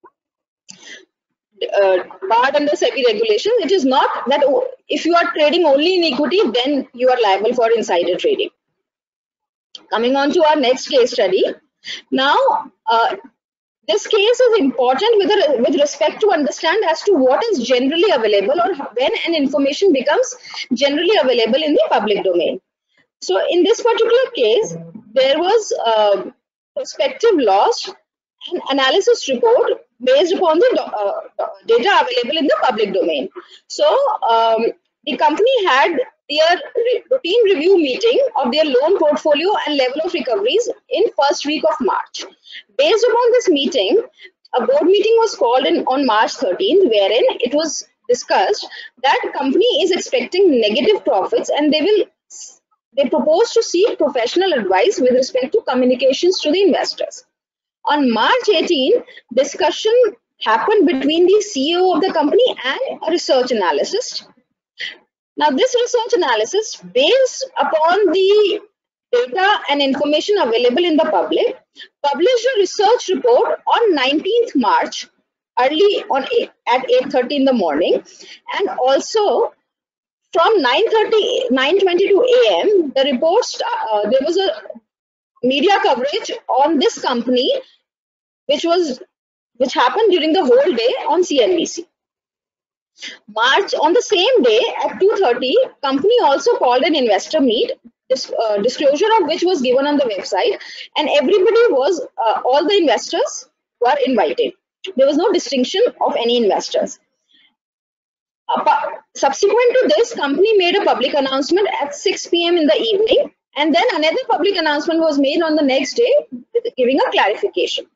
uh, barred under SEBI regulations. It is not that if you are trading only in equity, then you are liable for insider trading. Coming on to our next case study. Now, uh, this case is important with, a, with respect to understand as to what is generally available, or when an information becomes generally available in the public domain. So, in this particular case, there was uh, prospective loss and analysis report based upon the uh, data available in the public domain. So, um, the company had their re routine review meeting of their loan portfolio and level of recoveries in first week of March. Based upon this meeting, a board meeting was called in on March thirteenth, wherein it was discussed that company is expecting negative profits, and they will they propose to seek professional advice with respect to communications to the investors. On March eighteenth, discussion happened between the C E O of the company and a research analyst. Now, this research analysis, based upon the data and information available in the public, published a research report on nineteenth March, early on at eight thirty in the morning, and also from nine thirty, nine twenty-two A M, the reports, uh, there was a media coverage on this company, which was which happened during the whole day on C N B C. March, on the same day at two thirty, company also called an investor meet, this, uh, disclosure of which was given on the website, and everybody was, uh, all the investors were invited. There was no distinction of any investors. Uh, subsequent to this, company made a public announcement at six P M in the evening, and then another public announcement was made on the next day, giving a clarification.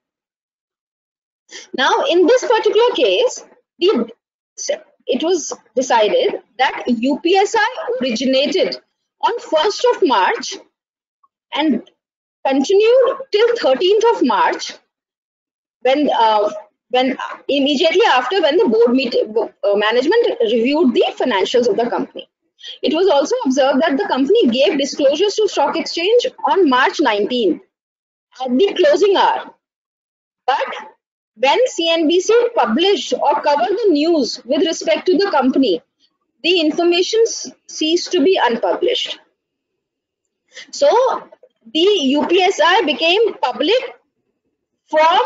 Now, in this particular case, the it was decided that U P S I originated on first of March and continued till thirteenth of March when uh, when immediately after when the board meet uh, management reviewed the financials of the company. It was also observed that the company gave disclosures to stock exchange on March nineteenth at the closing hour. But when C N B C published or covered the news with respect to the company, the information ceased to be unpublished. So the U P S I became public from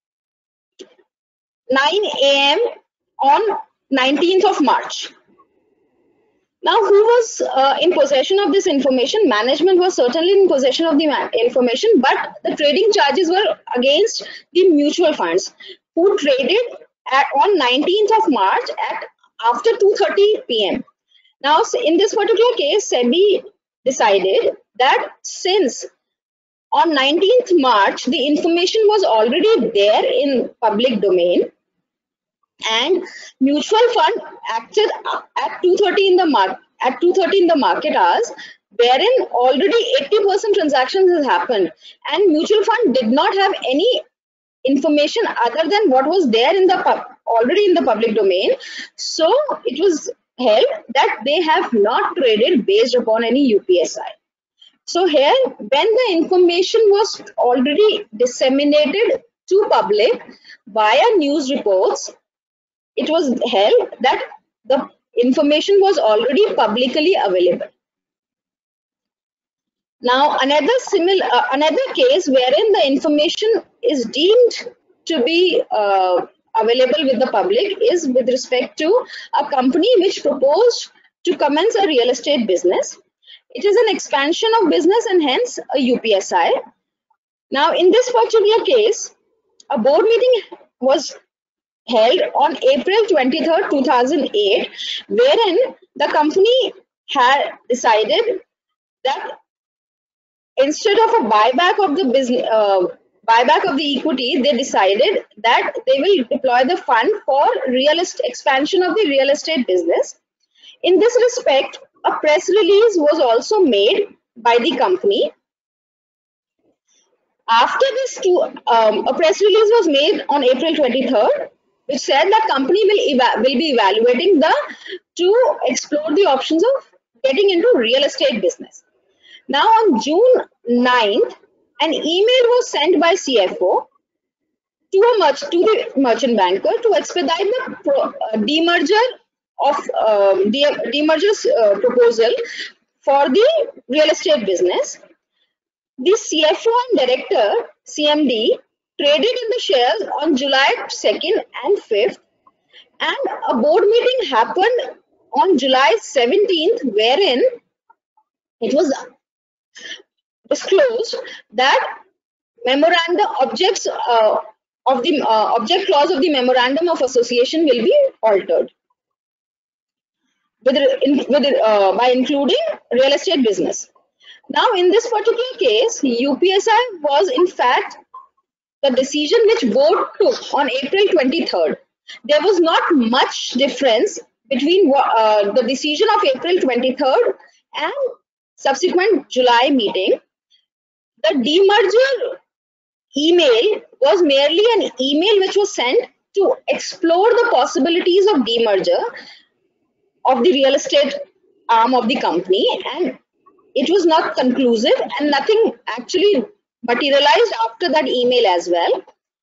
nine A M on nineteenth of March. Now, who was uh, in possession of this information? Management was certainly in possession of the information, but the trading charges were against the mutual funds who traded at, on nineteenth of March at after two thirty P M Now, in this particular case, SEBI decided that since on nineteenth March, the information was already there in public domain, and mutual fund acted at two thirty in the market at two thirty in the market hours, wherein already eighty percent transactions has happened, and mutual fund did not have any information other than what was there in the pub, already in the public domain. So it was held that they have not traded based upon any U P S I. So here, when the information was already disseminated to public via news reports, it was held that the information was already publicly available. Now, another similar, uh, another case wherein the information is deemed to be uh, available with the public is with respect to a company which proposed to commence a real estate business. It is an expansion of business and hence a U P S I. Now, in this particular case, a board meeting was held on April twenty-third, two thousand eight, wherein the company had decided that instead of a buyback of the business, uh, buyback of the equity, they decided that they will deploy the fund for real estate expansion of the real estate business. In this respect, a press release was also made by the company. After this, two, um, a press release was made on April twenty-third, which said that company will, will be evaluating the to explore the options of getting into real estate business. Now on June ninth, an email was sent by C F O to a merch, to the merchant banker to expedite the pro, uh, demerger of um, the demerger uh, proposal for the real estate business. The C F O and director C M D traded in the shares on July second and fifth, and a board meeting happened on July seventeenth, wherein it was disclosed that memorandum objects uh, of the uh, object clause of the memorandum of association will be altered with, in, with uh, by including real estate business. Now, in this particular case, U P S I was in fact the decision which board took on April twenty-third. There was not much difference between uh, the decision of April twenty-third and subsequent July meeting. The demerger email was merely an email which was sent to explore the possibilities of demerger of the real estate arm of the company, and it was not conclusive and nothing actually materialized after that email as well.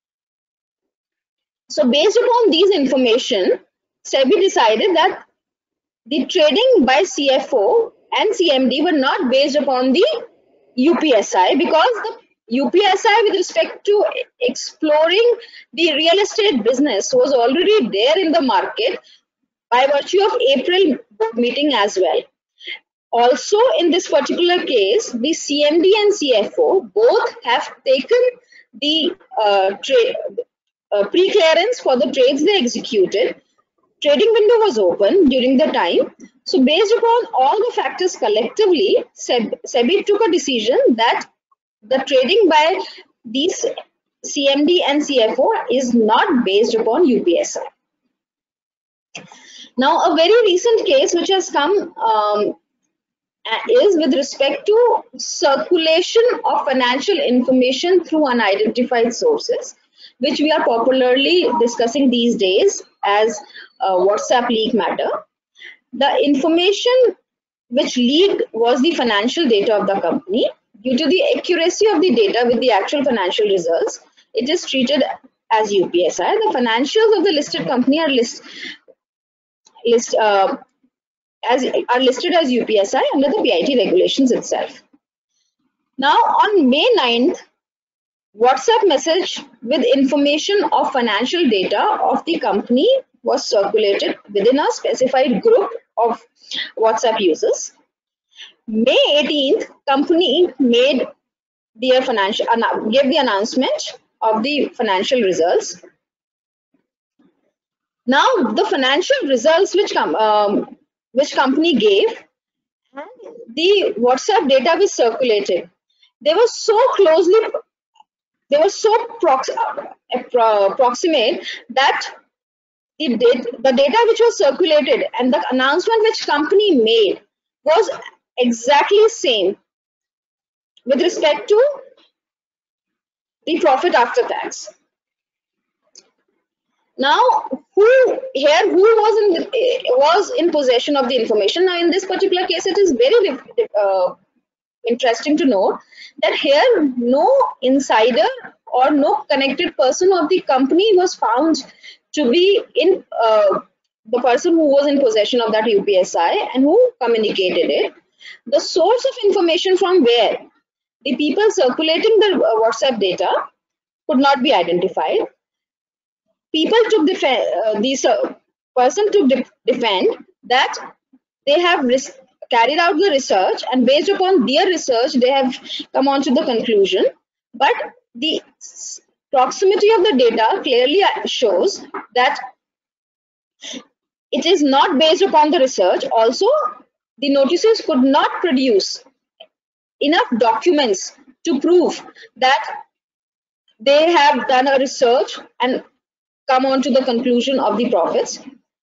So based upon these information, SEBI decided that the trading by C F O and C M D were not based upon the U P S I, because the U P S I with respect to exploring the real estate business was already there in the market by virtue of April meeting as well. Also, in this particular case, the C M D and C F O both have taken the uh, trade uh, pre-clearance for the trades they executed. Trading window was open during the time. So, based upon all the factors collectively, SEBI took a decision that the trading by these C M D and C F O is not based upon U P S I. Now, a very recent case which has come um, is with respect to circulation of financial information through unidentified sources. which we are popularly discussing these days as uh, WhatsApp leak matter. The information which leaked was the financial data of the company. Due to the accuracy of the data with the actual financial results, it is treated as U P S I. The financials of the listed company are list, list uh, as are listed as U P S I under the P I T regulations itself. Now, on May ninth, WhatsApp message with information of financial data of the company was circulated within a specified group of WhatsApp users. May eighteenth, company made their financial gave the announcement of the financial results. Now, the financial results which come um, which company gave and the WhatsApp data which circulated, they were so closely, they were so prox uh, proximate that the data, the data which was circulated and the announcement which company made was exactly same with respect to the profit after tax. Now, who here who was in the, was in possession of the information? Now, in this particular case, it is very uh, interesting to note that here no insider or no connected person of the company was found to be in uh, the person who was in possession of that U P S I and who communicated it. The source of information from where the people circulating the uh, WhatsApp data could not be identified. People took defend uh, this uh, person took de defend that they have carried out the research, and based upon their research they have come on to the conclusion, but the proximity of the data clearly shows that it is not based upon the research. Also, the notices could not produce enough documents to prove that they have done a research and come on to the conclusion of the profits.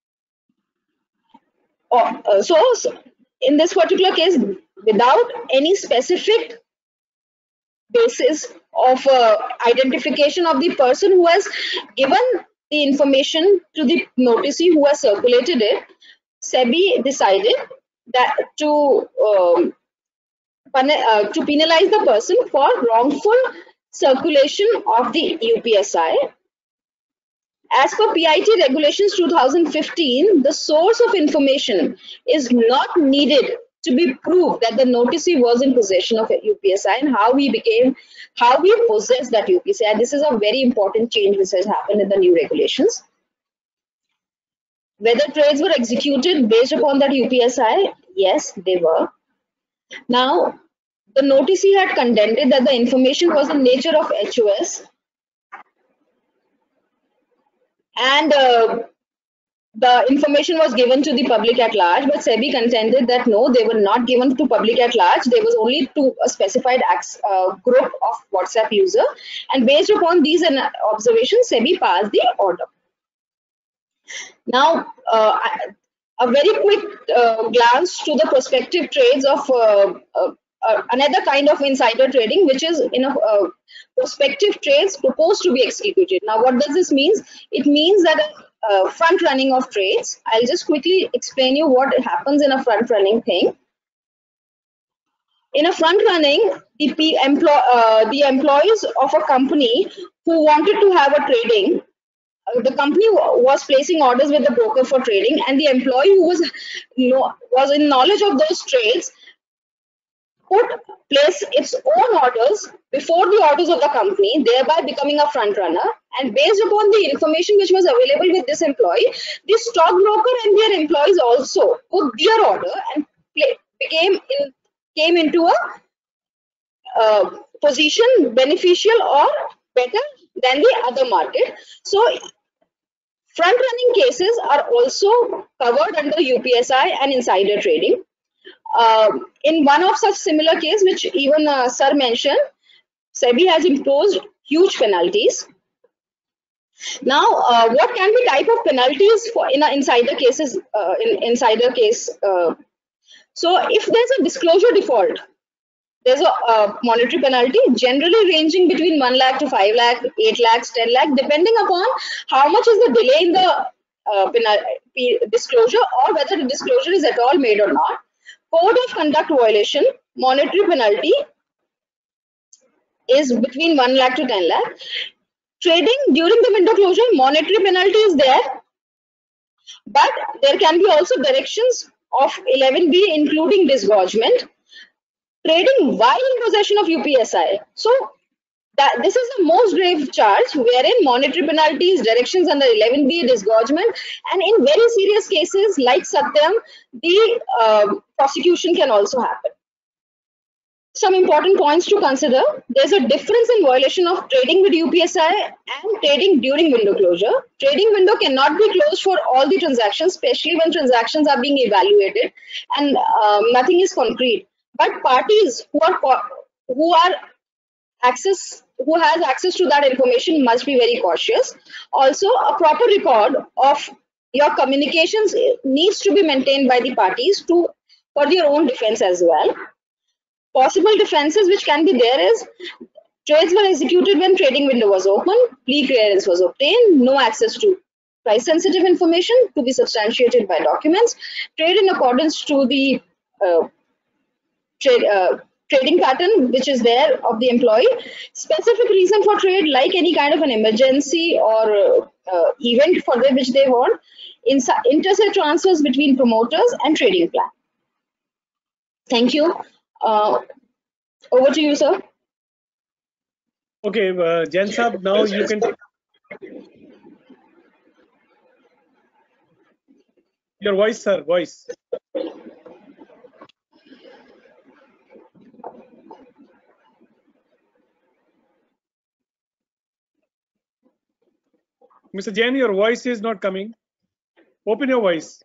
Oh, uh, so, in this particular case, without any specific basis of uh, identification of the person who has given the information to the noticee who has circulated it, SEBI decided that to um, uh, to penalize the person for wrongful circulation of the U P S I. As per P I T regulations two thousand fifteen, the source of information is not needed to be proved that the noticee was in possession of a U P S I and how he became, how he possessed that U P S I. This is a very important change which has happened in the new regulations. Whether trades were executed based upon that U P S I, yes, they were. Now, the noticee had contended that the information was in nature of H O S, and uh, the information was given to the public at large, but SEBI contended that no, they were not given to public at large. They was only to a specified uh, group of WhatsApp user, and based upon these observations, SEBI passed the order. Now, uh, a very quick uh, glance to the prospective trades of uh, uh, uh, another kind of insider trading, which is in a uh, prospective trades proposed to be executed. Now, what does this mean? It means that a uh, front running of trades. I'll just quickly explain you what happens in a front running thing. In a front running, the, P employ, uh, the employees of a company who wanted to have a trading, uh, the company was placing orders with the broker for trading, and the employee who was, you know, was in knowledge of those trades could place its own orders before the orders of the company, thereby becoming a front runner. And based upon the information which was available with this employee, the stockbroker and their employees also put their order and play, became in, came into a uh, position beneficial or better than the other market. So, front running cases are also covered under U P S I and insider trading. Uh, in one of such similar case, which even uh, Sir mentioned, SEBI has imposed huge penalties. Now, uh, what can be type of penalties for in a insider cases? Uh, in insider case, uh, so if there's a disclosure default, there's a uh, monetary penalty generally ranging between one lakh to five lakh, eight lakhs, ten lakh, depending upon how much is the delay in the uh, penalty disclosure or whether the disclosure is at all made or not. Code of conduct violation, monetary penalty is between one lakh to ten lakh. Trading during the window closure, monetary penalty is there, but there can be also directions of eleven B including disgorgement. Trading while in possession of U P S I. So that this is the most grave charge wherein monetary penalties, directions under eleven B, disgorgement, and in very serious cases like Satyam, the uh, prosecution can also happen. Some important points to consider. There's a difference in violation of trading with U P S I and trading during window closure. Trading window cannot be closed for all the transactions, especially when transactions are being evaluated and um, nothing is concrete. But parties who are who are access who has access to that information must be very cautious. Also, a proper record of your communications needs to be maintained by the parties to for their own defense as well. Possible defenses which can be there is trades were executed when trading window was open, plea clearance was obtained, no access to price sensitive information to be substantiated by documents, trade in accordance to the uh, trade uh, trading pattern which is there of the employee, specific reason for trade like any kind of an emergency or uh, event for them which they want, interset transfers between promoters and trading plan. Thank you. Uh, over to you, sir. Okay, uh, Jain Saab, now you can take your voice, sir, voice. Mister Jain, your voice is not coming. Open your voice.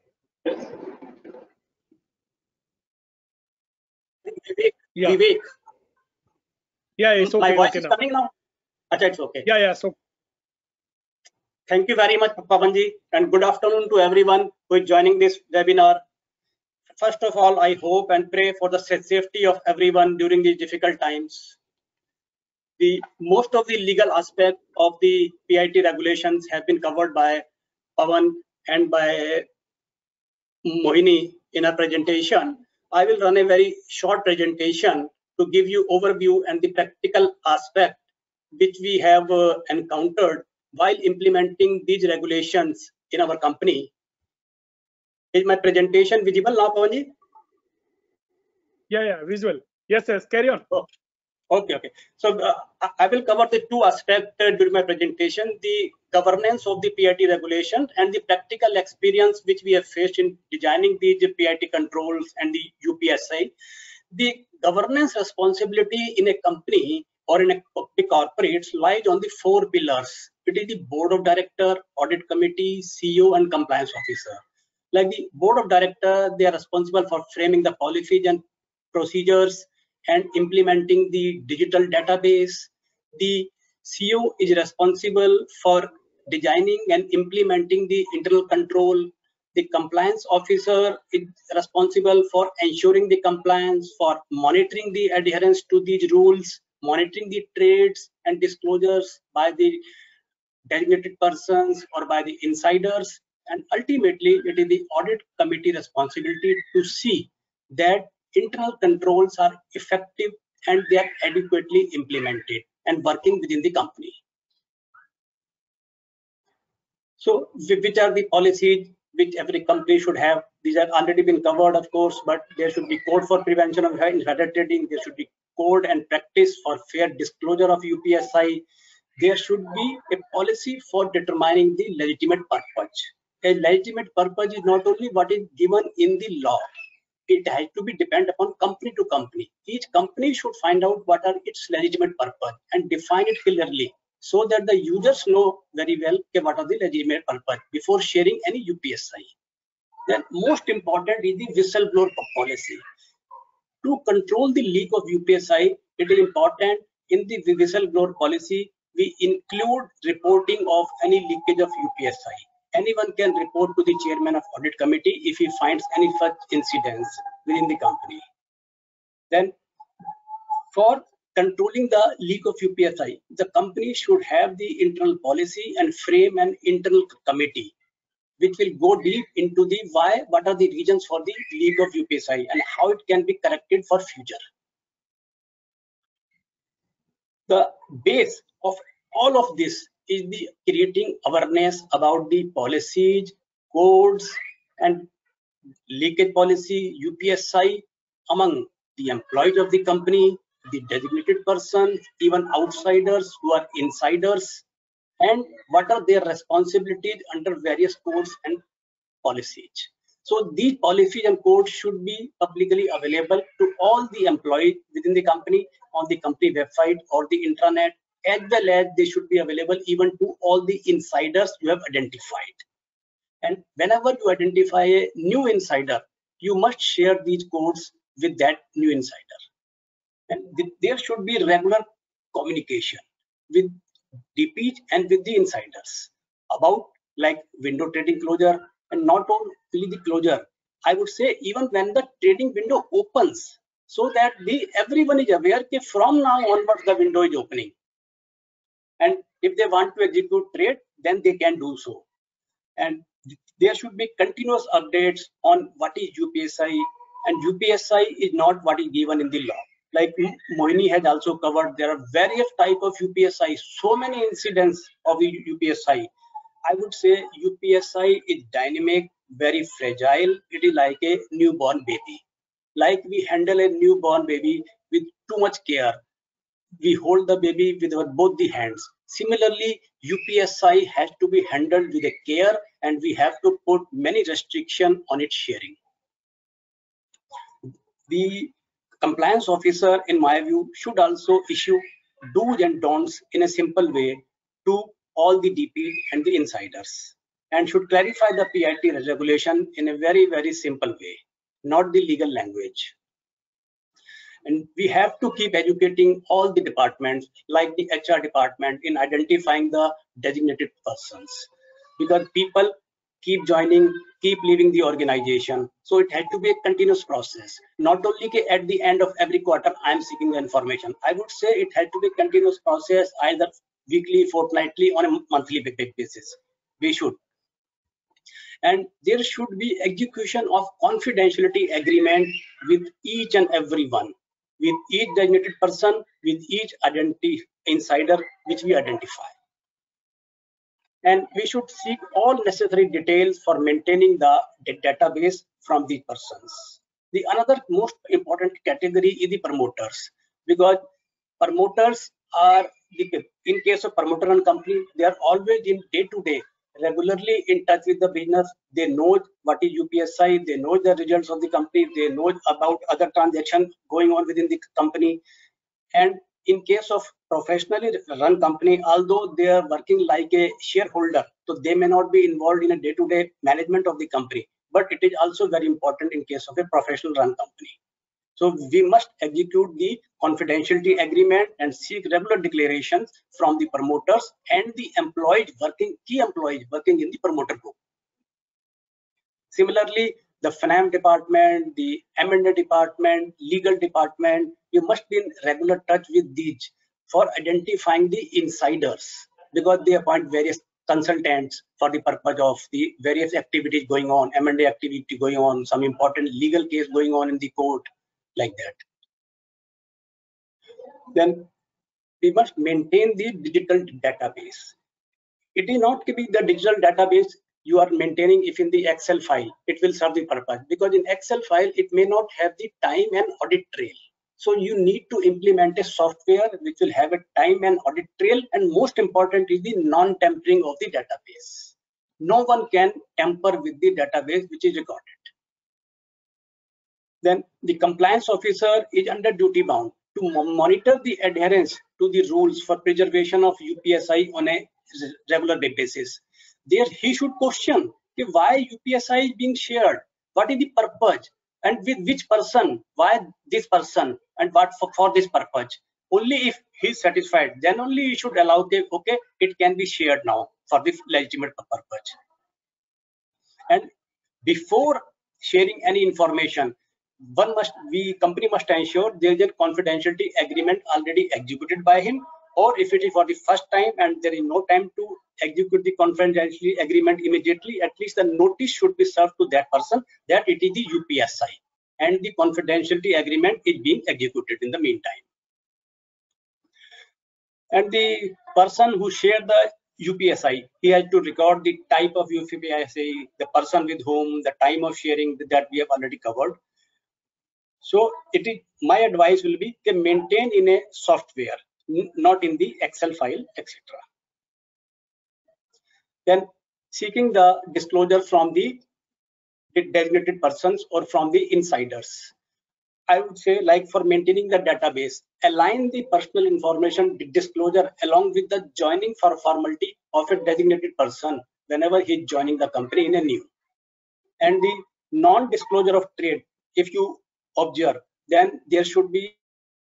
Vivek, Yeah. Vivek. Yeah, it's okay. My voice okay is now. coming now. Achha, it's okay. Yeah, yeah. So, thank you very much, Pavanji, and good afternoon to everyone who is joining this webinar. First of all, I hope and pray for the safety of everyone during these difficult times. The most of the legal aspect of the P I T regulations have been covered by Pavan and by Mohini in our presentation. I will run a very short presentation to give you overview and the practical aspect which we have uh, encountered while implementing these regulations in our company. Is my presentation visible now, Pavanji? yeah, yeah, visual. Yes, yes, carry on. Oh, okay, okay. So uh, I will cover the two aspects uh, during my presentation, the governance of the P I T regulation and the practical experience which we have faced in designing these P I T controls and the U P S I. The governance responsibility in a company or in a corporate lies on the four pillars. It is the board of director, audit committee, C E O, and compliance officer. Like the board of director, they are responsible for framing the policies and procedures and implementing the digital database. The C E O is responsible for designing and implementing the internal control. The compliance officer is responsible for ensuring the compliance, for monitoring the adherence to these rules, monitoring the trades and disclosures by the designated persons or by the insiders. And ultimately, it is the audit committee responsibility to see that internal controls are effective and they are adequately implemented and working within the company. So which are the policies which every company should have? These have already been covered, of course, but there should be code for prevention of insider trading. There should be code and practice for fair disclosure of U P S I. There should be a policy for determining the legitimate purpose. A legitimate purpose is not only what is given in the law. It has to be depend upon company to company. Each company should find out what are its legitimate purpose and define it clearly so that the users know very well what are the legitimate purpose before sharing any U P S I. Then most important is the whistleblower policy. To control the leak of U P S I, it is important in the whistleblower policy we include reporting of any leakage of U P S I. Anyone can report to the chairman of audit committee if he finds any such incidents within the company. Then For controlling the leak of U P S I, the company should have the internal policy and frame an internal committee which will go deep into the why, what are the reasons for the leak of U P S I and how it can be corrected for future. The base of all of this is the creating awareness about the policies, codes, and leakage policy, U P S I among the employees of the company, the designated person, even outsiders who are insiders, and what are their responsibilities under various codes and policies. So these policies and codes should be publicly available to all the employees within the company on the company website or the intranet, as well as they should be available even to all the insiders you have identified. And whenever you identify a new insider, you must share these codes with that new insider. And th there should be regular communication with D Ps and with the insiders about like window trading closure, and not only the closure, I would say even when the trading window opens, so that the everyone is aware that from now onwards the window is opening. And if they want to execute trade, then they can do so. And there should be continuous updates on what is U P S I, and U P S I is not what is given in the law. Like Mohini has also covered, there are various types of U P S I, so many incidents of U P S I. I would say U P S I is dynamic, very fragile. It is like a newborn baby. Like we handle a newborn baby with too much care. We hold the baby with our both the hands. Similarly, U P S I has to be handled with a care, and we have to put many restrictions on its sharing. The compliance officer, in my view, should also issue do's and don'ts in a simple way to all the D P and the insiders, and should clarify the P I T regulation in a very, very simple way, not the legal language. And we have to keep educating all the departments, like the H R department, in identifying the designated persons, because people keep joining, keep leaving the organization. So it had to be a continuous process. Not only at the end of every quarter, I'm seeking the information. I would say it had to be a continuous process, either weekly, fortnightly, on a monthly basis. We should. And there should be execution of confidentiality agreement with each and every one, with each designated person, with each identity insider which we identify. And we should seek all necessary details for maintaining the database from the persons. The another most important category is the promoters, because promoters are the, in case of promoter and company, they are always in day to day, regularly in touch with the business. They know what is U P S I, they know the results of the company, they know about other transactions going on within the company. And in case of professionally run company, although they are working like a shareholder, so they may not be involved in a day-to-day management of the company, but it is also very important in case of a professional run company. So we must execute the confidentiality agreement and seek regular declarations from the promoters and the employees working, key employees working in the promoter group. Similarly, the finance department, the M and A department, legal department, you must be in regular touch with these for identifying the insiders, because they appoint various consultants for the purpose of the various activities going on, M and A activity going on, some important legal case going on in the court, like that. Then we must maintain the digital database. It is not to be the digital database you are maintaining. If in the Excel file, it will serve the purpose, because in Excel file, it may not have the time and audit trail. So you need to implement a software which will have a time and audit trail, and most important is the non-tampering of the database. No one can tamper with the database which is recorded. Then the compliance officer is under duty bound to monitor the adherence to the rules for preservation of U P S I on a regular basis. There he should question why U P S I is being shared, what is the purpose, and with which person, why this person, and what for, for this purpose. Only if he is satisfied, then only he should allow the, okay, it can be shared now for this legitimate purpose. And before sharing any information, one must, we company must ensure there is a confidentiality agreement already executed by him, or if it is for the first time and there is no time to execute the confidentiality agreement immediately, at least the notice should be served to that person that it is the U P S I and the confidentiality agreement is being executed in the meantime. And the person who shared the U P S I, he has to record the type of U P S I, the person with whom, the time of sharing, that we have already covered. So it is, my advice will be to maintain in a software, not in the Excel file, et cetera. Then seeking the disclosure from the designated persons or from the insiders. I would say, like for maintaining the database, align the personal information disclosure along with the joining for formality of a designated person whenever he is joining the company in a new. And the non-disclosure of trade, if you observe, then there should be,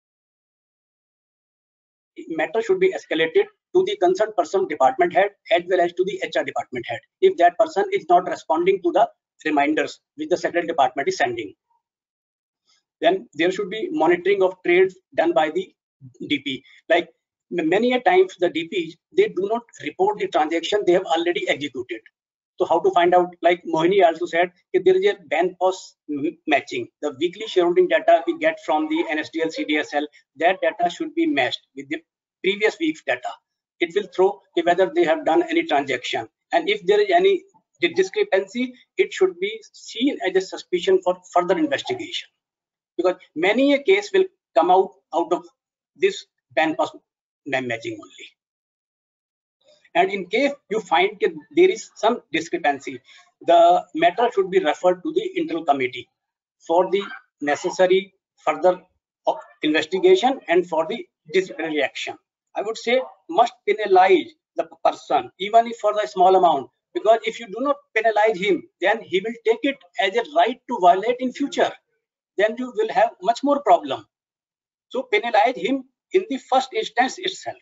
matter should be escalated to the concerned person department head as well as to the H R department head if that person is not responding to the reminders which the secretary department is sending. Then there should be monitoring of trades done by the D P. Like many a times the D Ps, they do not report the transaction they have already executed. So how to find out, like Mohini also said, if there is a ban post matching, the weekly shareholding data we get from the N S D L, C D S L, that data should be matched with the previous week's data. It will throw whether they have done any transaction. And if there is any discrepancy, it should be seen as a suspicion for further investigation. Because many a case will come out out of this ban post matching only. And in case you find that there is some discrepancy, the matter should be referred to the internal committee for the necessary further investigation and for the disciplinary action. I would say must penalize the person, even if for the small amount, because if you do not penalize him, then he will take it as a right to violate in future. Then you will have much more problem. So penalize him in the first instance itself.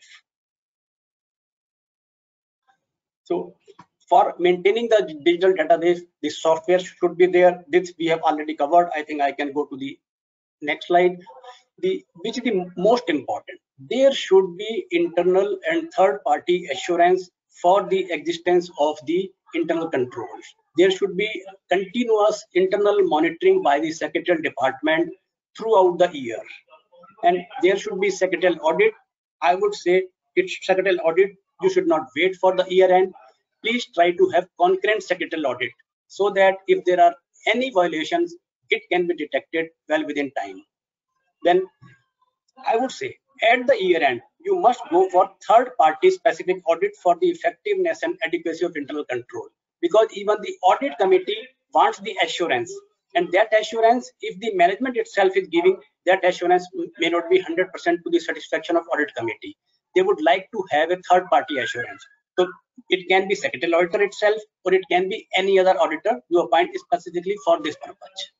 So for maintaining the digital database, the software should be there. This we have already covered. I think I can go to the next slide. The which is the most important. There should be internal and third-party assurance for the existence of the internal controls. There should be continuous internal monitoring by the secretarial department throughout the year, and there should be secretarial audit. I would say it's secretarial audit. You should not wait for the year end. Please try to have concurrent secretarial audit so that if there are any violations, it can be detected well within time. Then I would say at the year end, you must go for third party specific audit for the effectiveness and adequacy of internal control, because even the audit committee wants the assurance, and that assurance, if the management itself is giving, that assurance may not be one hundred percent to the satisfaction of audit committee. They would like to have a third party assurance. So it can be secretarial auditor itself, or it can be any other auditor you appoint specifically for this purpose.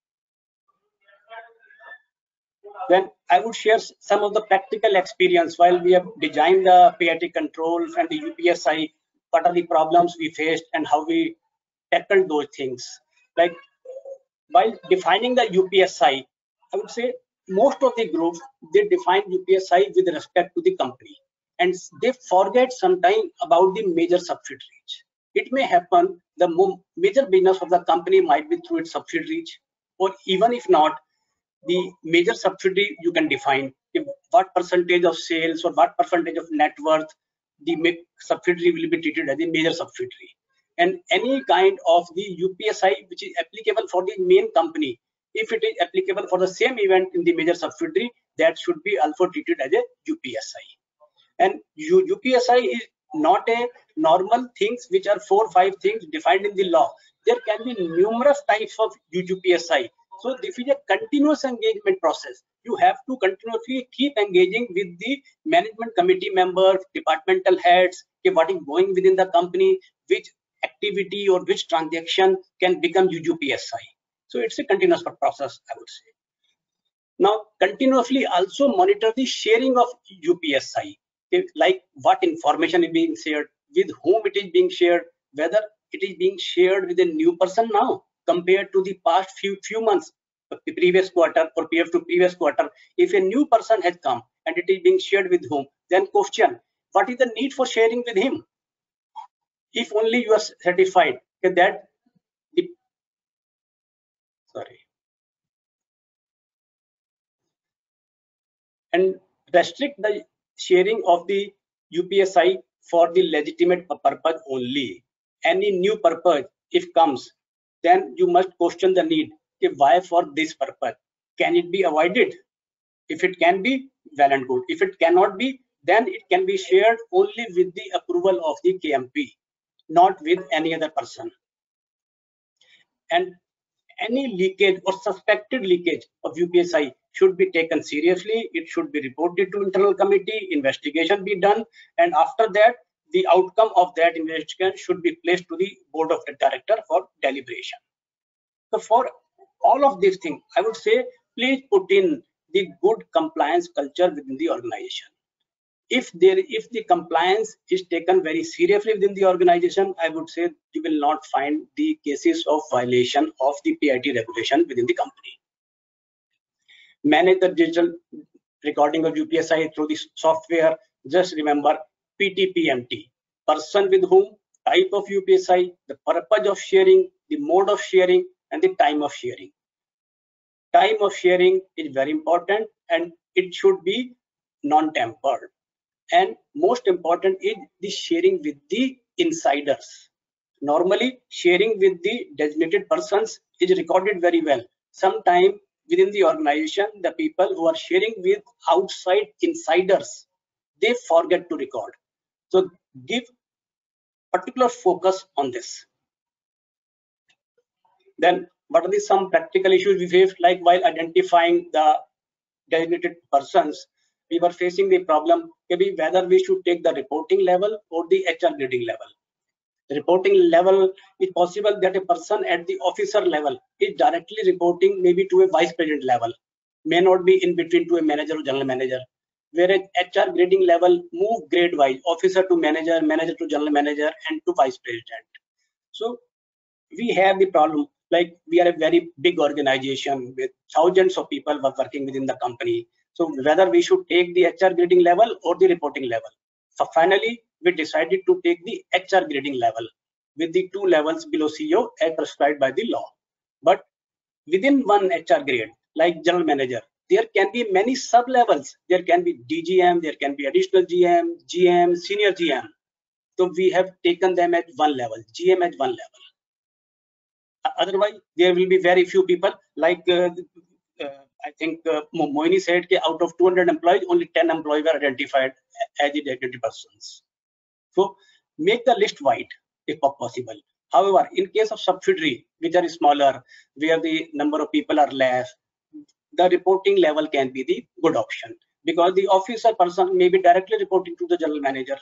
Then I would share some of the practical experience while we have designed the P I T controls and the U P S I. What are the problems we faced and how we tackled those things. Like while defining the U P S I, I would say most of the groups, they define U P S I with respect to the company, and they forget sometimes about the major subsidiaries. It may happen the major business of the company might be through its subsidiaries, or even if not, the major subsidiary you can define if what percentage of sales or what percentage of net worth the subsidiary will be treated as a major subsidiary. And any kind of the U P S I which is applicable for the main company, if it is applicable for the same event in the major subsidiary, that should be also treated as a U P S I. And U P S I is not a normal things which are four or five things defined in the law. There can be numerous types of U P S I. So this is a continuous engagement process. You have to continuously keep engaging with the management committee members, departmental heads, okay, what is going within the company, which activity or which transaction can become U P S I. So it's a continuous process, I would say. Now, continuously also monitor the sharing of U P S I, okay, like what information is being shared, with whom it is being shared, whether it is being shared with a new person now compared to the past few few months, the previous quarter or P F to previous quarter, if a new person has come and it is being shared with whom, then question, what is the need for sharing with him? If only you are satisfied that the, sorry, and restrict the sharing of the U P S I for the legitimate purpose only. Any new purpose, if comes, then you must question the need. Okay, why for this purpose? Can it be avoided? If it can be, well and good. If it cannot be, then it can be shared only with the approval of the K M P, not with any other person. And any leakage or suspected leakage of U P S I should be taken seriously. It should be reported to internal committee, investigation be done, and after that, the outcome of that investigation should be placed to the board of the director for deliberation. So for all of these things, I would say, please put in the good compliance culture within the organization. If there, if the compliance is taken very seriously within the organization, I would say you will not find the cases of violation of the P I T regulation within the company. Manage the digital recording of U P S I through the software. Just remember P T P M T, person with whom, type of U P S I, the purpose of sharing, the mode of sharing, and the time of sharing. Time of sharing is very important and it should be non-tempered. And most important is the sharing with the insiders. Normally, sharing with the designated persons is recorded very well. Sometimes within the organization, the people who are sharing with outside insiders, they forget to record. So give particular focus on this. Then what are the some practical issues we faced, like while identifying the designated persons, we were facing the problem maybe whether we should take the reporting level or the H R grading level. The reporting level is possible that a person at the officer level is directly reporting maybe to a vice president level, may not be in between to a manager or general manager. Whereas H R grading level move grade wise, officer to manager, manager to general manager, and to vice president. So we have the problem, like we are a very big organization with thousands of people who are working within the company. So whether we should take the H R grading level or the reporting level. So finally, we decided to take the H R grading level with the two levels below C E O as prescribed by the law. But within one H R grade, like general manager, there can be many sub levels. There can be D G M, there can be additional G M, G M, senior G M. So we have taken them at one level, G M at one level. Otherwise, there will be very few people, like uh, uh, I think uh, Moini said that out of two hundred employees, only ten employees were identified as the designated persons. So make the list wide if possible. However, in case of subsidiary, which are smaller, where the number of people are less, the reporting level can be the good option, because the officer person may be directly reporting to the general manager.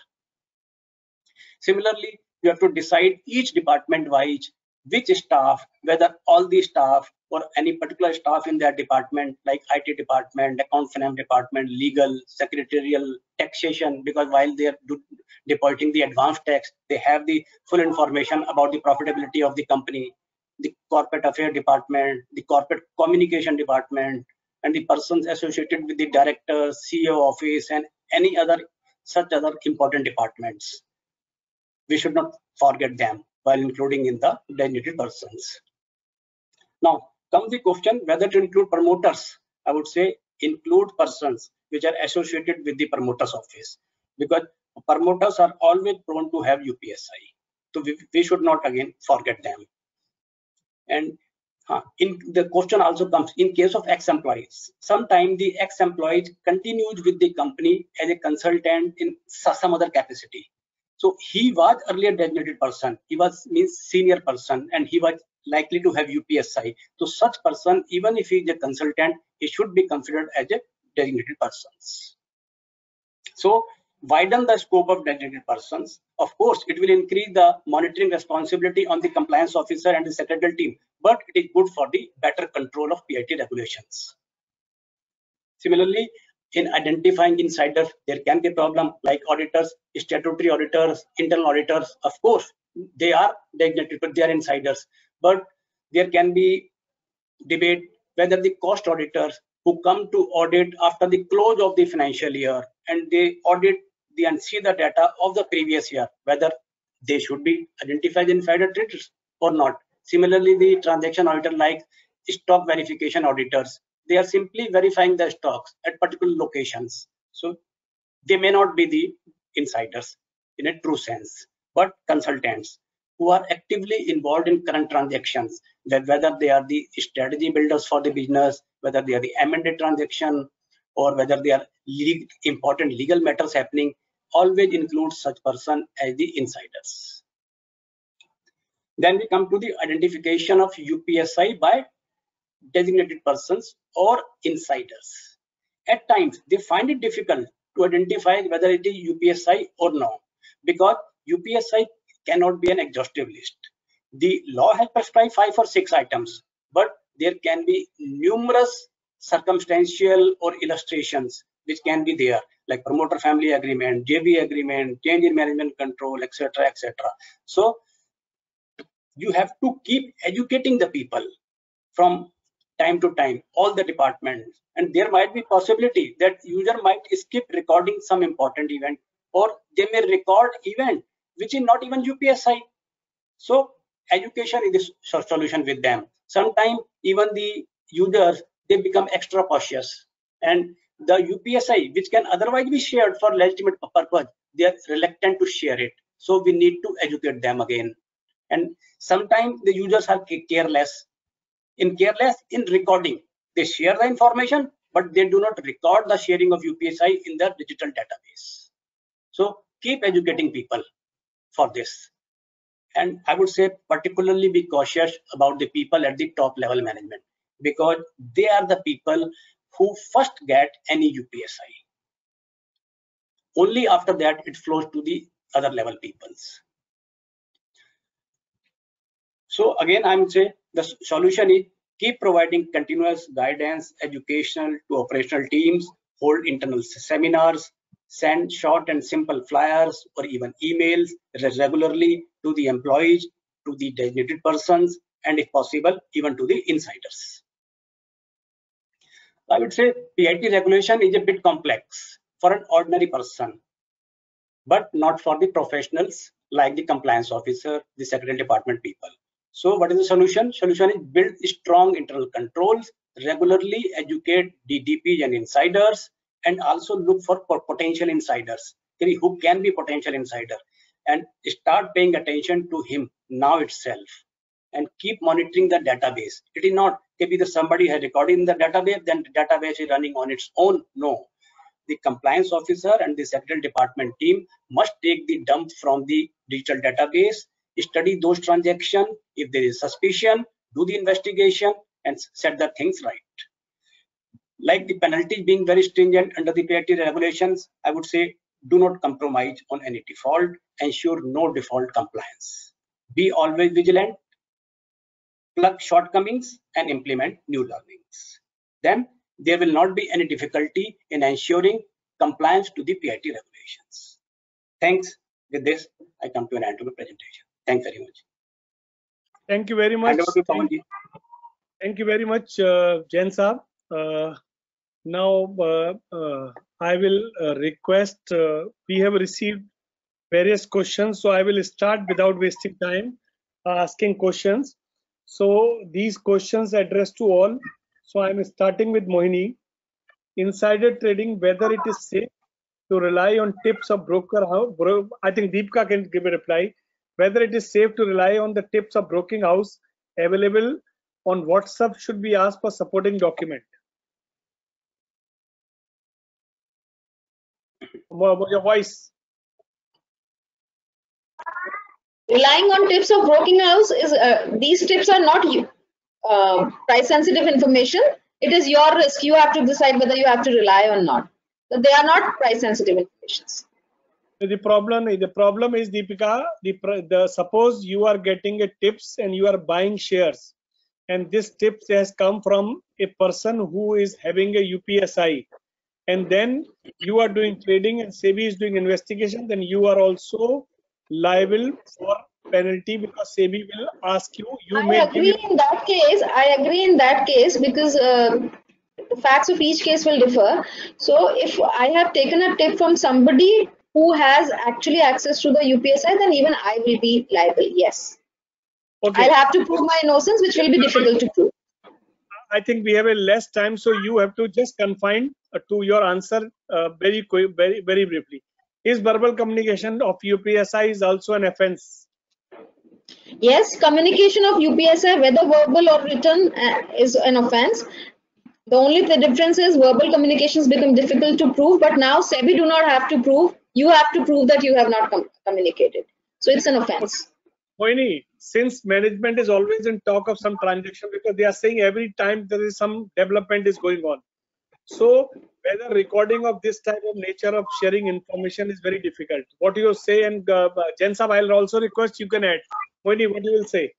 Similarly, you have to decide each department wise which staff, whether all the staff or any particular staff in that department, like I T department, account finance department, legal, secretarial, taxation, because while they are depositing the advanced tax, they have the full information about the profitability of the company, the corporate affairs department, the corporate communication department, and the persons associated with the director, C E O office, and any other such other important departments. We should not forget them while including in the designated persons. Now comes the question whether to include promoters. I would say include persons which are associated with the promoter's office, because promoters are always prone to have U P S I. So we, we should not again forget them. And uh, in the question also comes in case of ex-employees. Sometimes the ex-employee continues with the company as a consultant in some other capacity. So he was earlier designated person, he was means senior person, and he was likely to have U P S I. So such person, even if he is a consultant, he should be considered as a designated persons. So widen the scope of designated persons. Of course, it will increase the monitoring responsibility on the compliance officer and the secretarial team, but it is good for the better control of P I T regulations. Similarly, in identifying insiders, there can be a problem like auditors, statutory auditors, internal auditors. Of course, they are designated, but they are insiders. But there can be debate whether the cost auditors who come to audit after the close of the financial year and they audit the and see the data of the previous year, whether they should be identified insider traders or not. Similarly, the transaction auditor like stock verification auditors, they are simply verifying the stocks at particular locations. So they may not be the insiders in a true sense, but consultants who are actively involved in current transactions, that whether they are the strategy builders for the business, whether they are the M and A transaction, or whether they are legal, important legal matters happening, always include such person as the insiders. Then we come to the identification of U P S I by designated persons or insiders. At times, they find it difficult to identify whether it is U P S I or no, because U P S I cannot be an exhaustive list. The law has prescribed five or six items, but there can be numerous circumstantial or illustrations which can be there, like promoter family agreement, J V agreement, change in management control, et cetera, et cetera. So you have to keep educating the people from time to time, all the departments, and there might be possibility that user might skip recording some important event, or they may record event which is not even U P S I. So education is the solution with them. Sometimes even the users, they become extra cautious, and the U P S I, which can otherwise be shared for legitimate purpose, they are reluctant to share it. So we need to educate them again. And sometimes the users are careless. In careless in recording, they share the information, but they do not record the sharing of U P S I in the digital database. So keep educating people for this. And I would say particularly be cautious about the people at the top level management, because they are the people who first get any U P S I. Only after that it flows to the other level peoples. So again, I would say the solution is keep providing continuous guidance, educational to operational teams, hold internal seminars, send short and simple flyers or even emails regularly to the employees, to the designated persons, and if possible, even to the insiders. I would say P I T regulation is a bit complex for an ordinary person, but not for the professionals like the compliance officer, the secretarial department people. So what is the solution? Solution is build strong internal controls, regularly educate the D Ps and insiders, and also look for potential insiders, who can be potential insider, and start paying attention to him now itself, and keep monitoring the database. It is not if either somebody has recorded in the database, then the database is running on its own. No, the compliance officer and the secretarial department team must take the dump from the digital database, study those transactions. If there is suspicion, do the investigation and set the things right. Like the penalties being very stringent under the P I T regulations, I would say do not compromise on any default, ensure no default compliance. Be always vigilant, plug shortcomings and implement new learnings. Then there will not be any difficulty in ensuring compliance to the P I T regulations. Thanks. With this, I come to an end of the presentation. Thanks very much. Thank you very much. Thank, Thank you very much, uh, Jain Saab. Uh, now, uh, uh, I will uh, request, uh, we have received various questions, so I will start without wasting time uh, asking questions. So these questions addressed to all. So I'm starting with Mohini. Insider trading, whether it is safe to rely on tips of broker house. Bro, I think Deepika can give a reply. Whether it is safe to rely on the tips of broking house available on WhatsApp should be asked for supporting document. Your voice. Relying on tips of broking house is uh, these tips are not uh, price sensitive information. It is your risk. You have to decide whether you have to rely or not. So they are not price sensitive information. The problem, the problem is, Deepika, the, the suppose you are getting a tips and you are buying shares, and this tips has come from a person who is having a U P S I, and then you are doing trading and SEBI is doing investigation, then you are also liable for penalty because SEBI will ask you. You I may agree give in that case. I agree in that case because uh, the facts of each case will differ. So if I have taken a tip from somebody who has actually access to the U P S I, then even I will be liable. Yes. Okay. I'll have to prove my innocence, which will be difficult to prove. I think we have a less time, so you have to just confine uh, to your answer uh, very quick, very very briefly. Is verbal communication of U P S I is also an offense? Yes, communication of U P S I, whether verbal or written, uh, is an offense. The only the difference is verbal communications become difficult to prove, but now SEBI do not have to prove. You have to prove that you have not com communicated. So it's an offense. Moini, since management is always in talk of some transaction because they are saying every time there is some development is going on. So whether recording of this type of nature of sharing information is very difficult. What do you say? And uh, Jensab, I'll also request you can add. Moini, what you will say?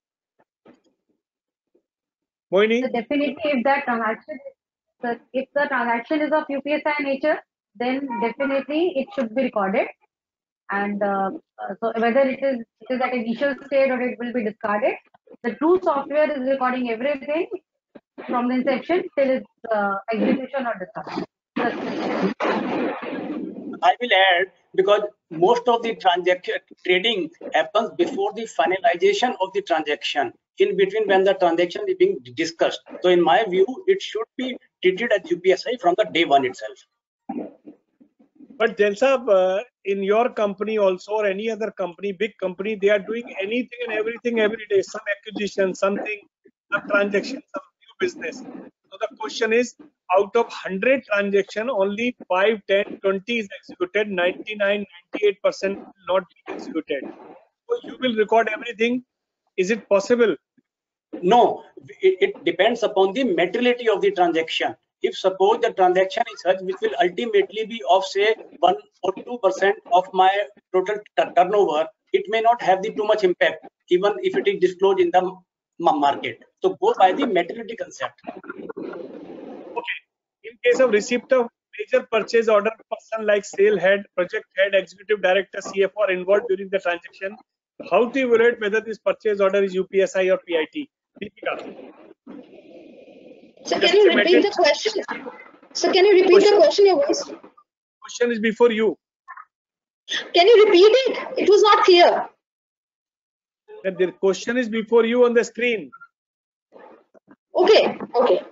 Moini? So definitely, if that transaction, the, if the transaction is of U P S I nature, then definitely it should be recorded. And uh, uh, so whether it is it is at initial state or it will be discarded, the true software is recording everything from the inception till its uh, execution or discarded. I will add, because most of the transaction trading happens before the finalization of the transaction, in between when the transaction is being discussed. So in my view, it should be treated as U P S I from the day one itself. But Jensab, uh, in your company also or any other company, big company, they are doing anything and everything every day, some acquisition, something, some transaction, some new business. So the question is, out of one hundred transaction, only five, ten, twenty is executed, ninety-nine, ninety-eight percent will not be executed. So you will record everything. Is it possible? No, it, it depends upon the materiality of the transaction. If suppose the transaction is such which will ultimately be of say one or two percent of my total turnover, it may not have the too much impact, even if it is disclosed in the market. So go by the materiality concept. Okay. In case of receipt of major purchase order, person like sale head, project head, executive director, C F O are involved during the transaction. How to evaluate whether this purchase order is U P S I or P I T? Deepika. So can you repeat the question? So can you repeat question, the question, your voice? Question is before you. Can you repeat it? It was not clear. The question is before you on the screen. Okay, okay.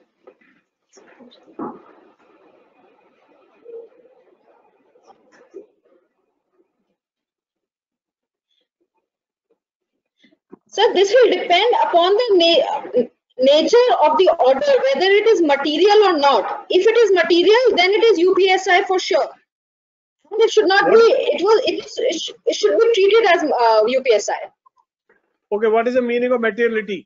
So this will depend upon the na nature of the order, whether it is material or not. If it is material, then it is U P S I for sure. And it should not what? be. It was. It, is, it, sh it should be treated as uh, U P S I. Okay. What is the meaning of materiality?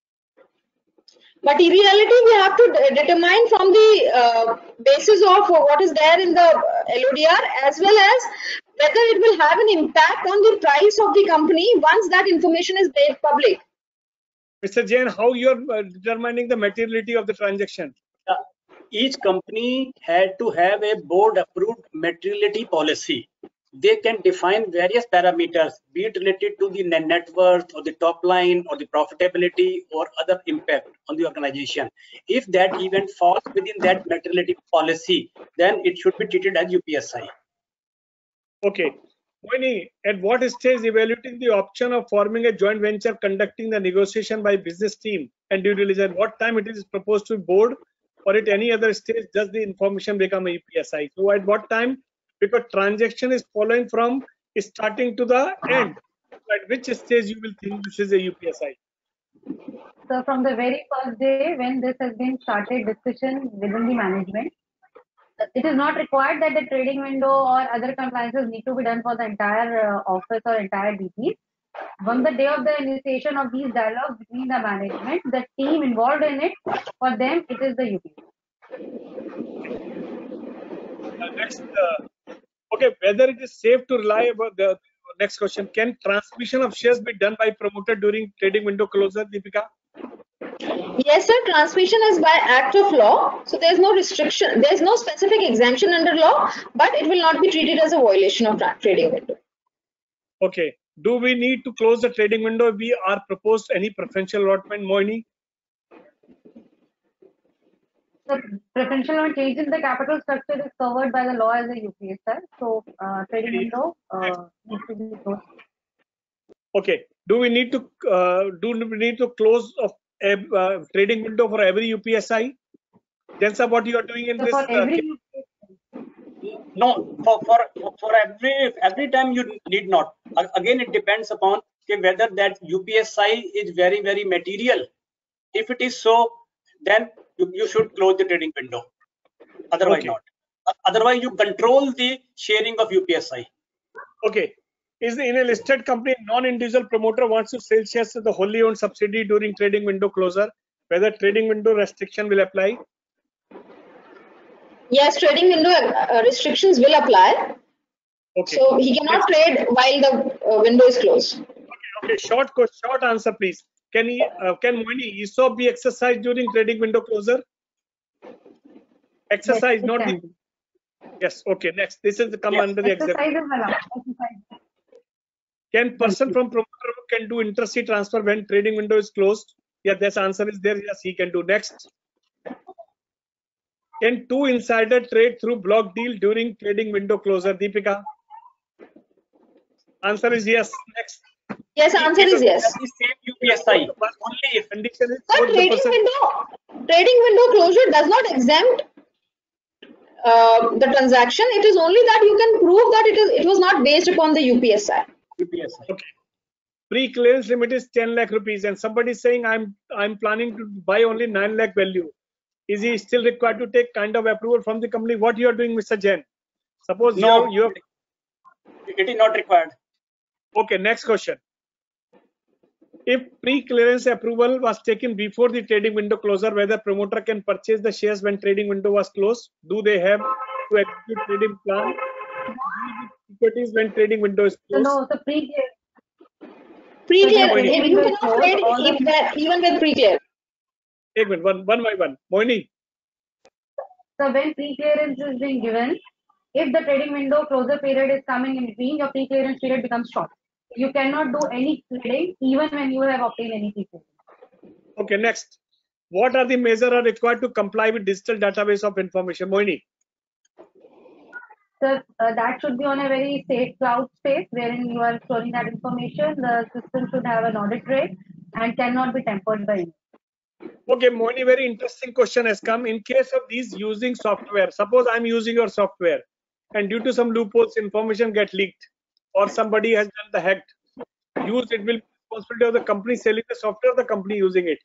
Materiality we have to determine from the uh, basis of what is there in the L O D R, as well as whether it will have an impact on the price of the company once that information is made public. Mister Jain, how you are uh, determining the materiality of the transaction? Uh, each company had to have a board approved materiality policy. They can define various parameters, be it related to the net worth or the top line or the profitability or other impact on the organization. If that event falls within that materiality policy, then it should be treated as U P S I. Okay. Moini, at what stage evaluating the option of forming a joint venture, conducting the negotiation by business team and due diligence? What time it is proposed to board, or at any other stage does the information become a U P S I? So at what time? Because transaction is following from starting to the end. At which stage you will think this is a U P S I? So from the very first day when this has been started discussion within the management, it is not required that the trading window or other compliances need to be done for the entire uh, office or entire D P. On the day of the initiation of these dialogues between the management, the team involved in it, for them it is the U P S I. Uh, next, uh, okay, whether it is safe to rely about the next question, can transmission of shares be done by promoter during trading window closure, Deepika? Yes, sir. Transmission is by act of law. So there is no restriction. There is no specific exemption under law, but it will not be treated as a violation of trading window. Okay. do we need to close the trading window if we are proposed any preferential allotment, Moini? The preferential allotment change in the capital structure is covered by the law as a U P S I. So uh, trading window uh, needs to be closed. Okay. Do we need to uh, do we need to close of a uh, trading window for every U P S I? Jensa, what you are doing in So this? for Uh, every case? U P S I, No, for for for every every time you need not. A- Again, it depends upon okay, whether that U P S I is very very material. If it is so, then you, you should close the trading window. Otherwise, Okay. not. O- Otherwise, you control the sharing of U P S I. Okay. Is in a listed company, non-individual promoter wants to sell shares to the wholly owned subsidiary during trading window closure, whether trading window restriction will apply? Yes, trading window uh, restrictions will apply. Okay. So he cannot trade while the uh, window is closed. Okay, okay. Short question, short answer, please. Can he, uh, can Moini E S O P be exercised during trading window closure? Exercise, yes, it not the. can be. Yes. Okay. Next, this is the come Yes. under the example. Exercise is allowed. Exercise. Can person from promoter can do intrastate transfer when trading window is closed? Yeah, this answer is there. Yes, he can do. Next. Can two insider trade through block deal during trading window closure? Deepika. Answer is yes. Next. Yes, answer is yes. At the same U P S I, only if Condition is Sir, both the trading person. window, trading window closure does not exempt uh, the transaction. It is only that you can prove that it is it was not based upon the U P S I. U P S I. Okay. Pre-clearance limit is ten lakh rupees, and somebody is saying I'm I'm planning to buy only nine lakh value. Is he still required to take kind of approval from the company? What you are doing, Mister Jain? Suppose No, you you have. it is not required. Okay. Next question. If pre-clearance approval was taken before the trading window closure, whether promoter can purchase the shares when trading window was closed? Do they have to execute trading plan? Securities when trading window is So closed? no, so pre Pre-clear, So the you window is cannot closed, trade all the- if that, even with pre-clear. Take one, one, one by one. Moini. So when pre-clearance is being given, if the trading window closure period is coming in between, your pre-clearance period becomes short. You cannot do any trading even when you have obtained any pre-clearance. Okay, next. What are the measures are required to comply with digital database of information? Moini. So uh, that should be on a very safe cloud space wherein you are storing that information. The system should have an audit rate and cannot be tampered by. Okay, Moini, very interesting question has come. In case of these using software, suppose I'm using your software and due to some loopholes, information get leaked or somebody has done the hacked use, it will be responsibility of the company selling the software, the company using it.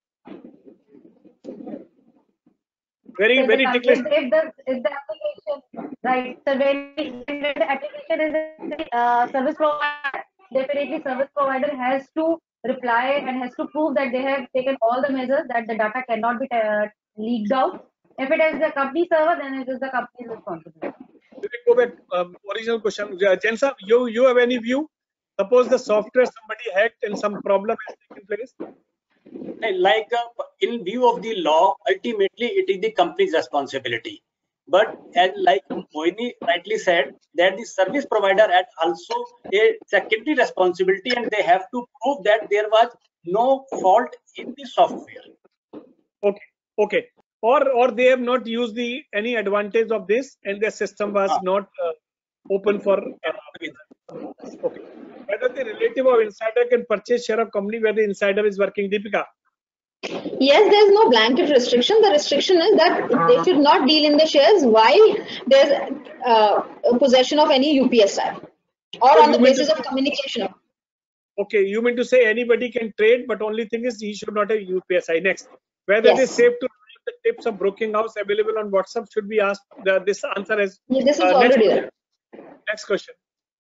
Very, So very the, ticklish. if, if the if the application right, so when, when the application is a uh, service provider, definitely service provider has to reply and has to prove that they have taken all the measures that the data cannot be uh, leaked out. If it is the company server, then it is the company's responsibility. Let me go back. Um, original question. Jensa, you you have any view? Suppose the software somebody hacked and some problem has taken place. Like uh, in view of the law, ultimately it is the company's responsibility. But as like Moini rightly said, that the service provider had also a secondary responsibility, and they have to prove that there was no fault in the software. Okay, okay. Or or they have not used the any advantage of this, and their system was Ah. not uh, open for. Uh, okay. Whether the relative of insider can purchase share of company where the insider is working, Deepika. Yes, there is no blanket restriction. The restriction is that they should not deal in the shares while there's uh, possession of any U P S I or So on you the mean basis to- of communication. Okay, you mean to say anybody can trade, but only thing is he should not have U P S I. Next, whether it is Yes. safe to leave the tips of broking house available on WhatsApp should be asked. The, this answer is Yeah, this is uh, next, already there. next question.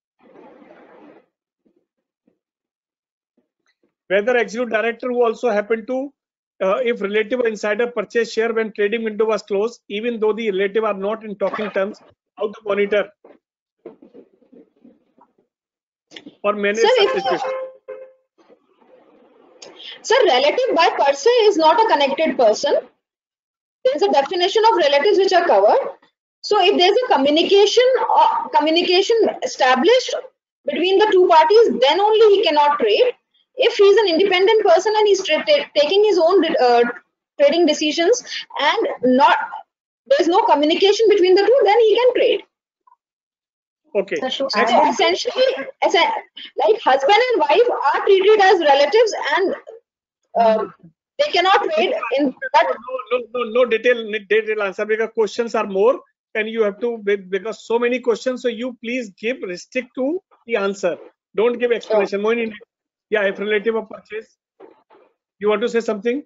Whether executive director who also happened to, uh, if relative or insider purchase share when trading window was closed, even though the relative are not in talking terms, how to monitor or manage Sir, such if, situation? sir, relative by per se is not a connected person. There's a definition of relatives which are covered. So if there's a communication or communication established between the two parties, then only he cannot trade. If he's an independent person and he's tra- ta- taking his own uh, trading decisions and not there's no communication between the two, then he can trade. Okay. So to Next add So on- essentially, essen- like husband and wife are treated as relatives, and uh, they cannot trade in that. No, no, no, no detail, detail answer because questions are more, and you have to because so many questions. So you please give restrict to the answer. Don't give explanation. Moini, yeah, if relative of purchase, you want to say something?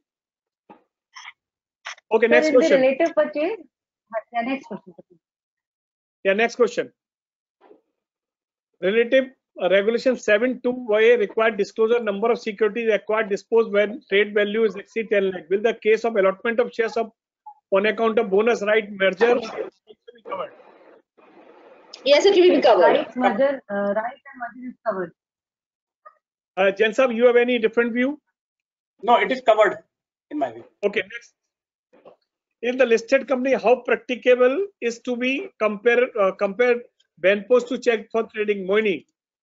Okay, Sir, next in the question. relative purchase, yeah, next question. Yeah, next question. Relative uh, regulation seven two A required disclosure number of securities acquired disposed when trade value is exceed ten lakh. Will the case of allotment of shares of on account of bonus right merger be covered? Yes, it will be covered. Rights merger, uh, rights and merger is covered. Uh, Jen Saab, you have any different view? No, it is covered in my view. Okay, next. In the listed company, how practicable is to be compare uh, compare Benpost to check for trading? Moini.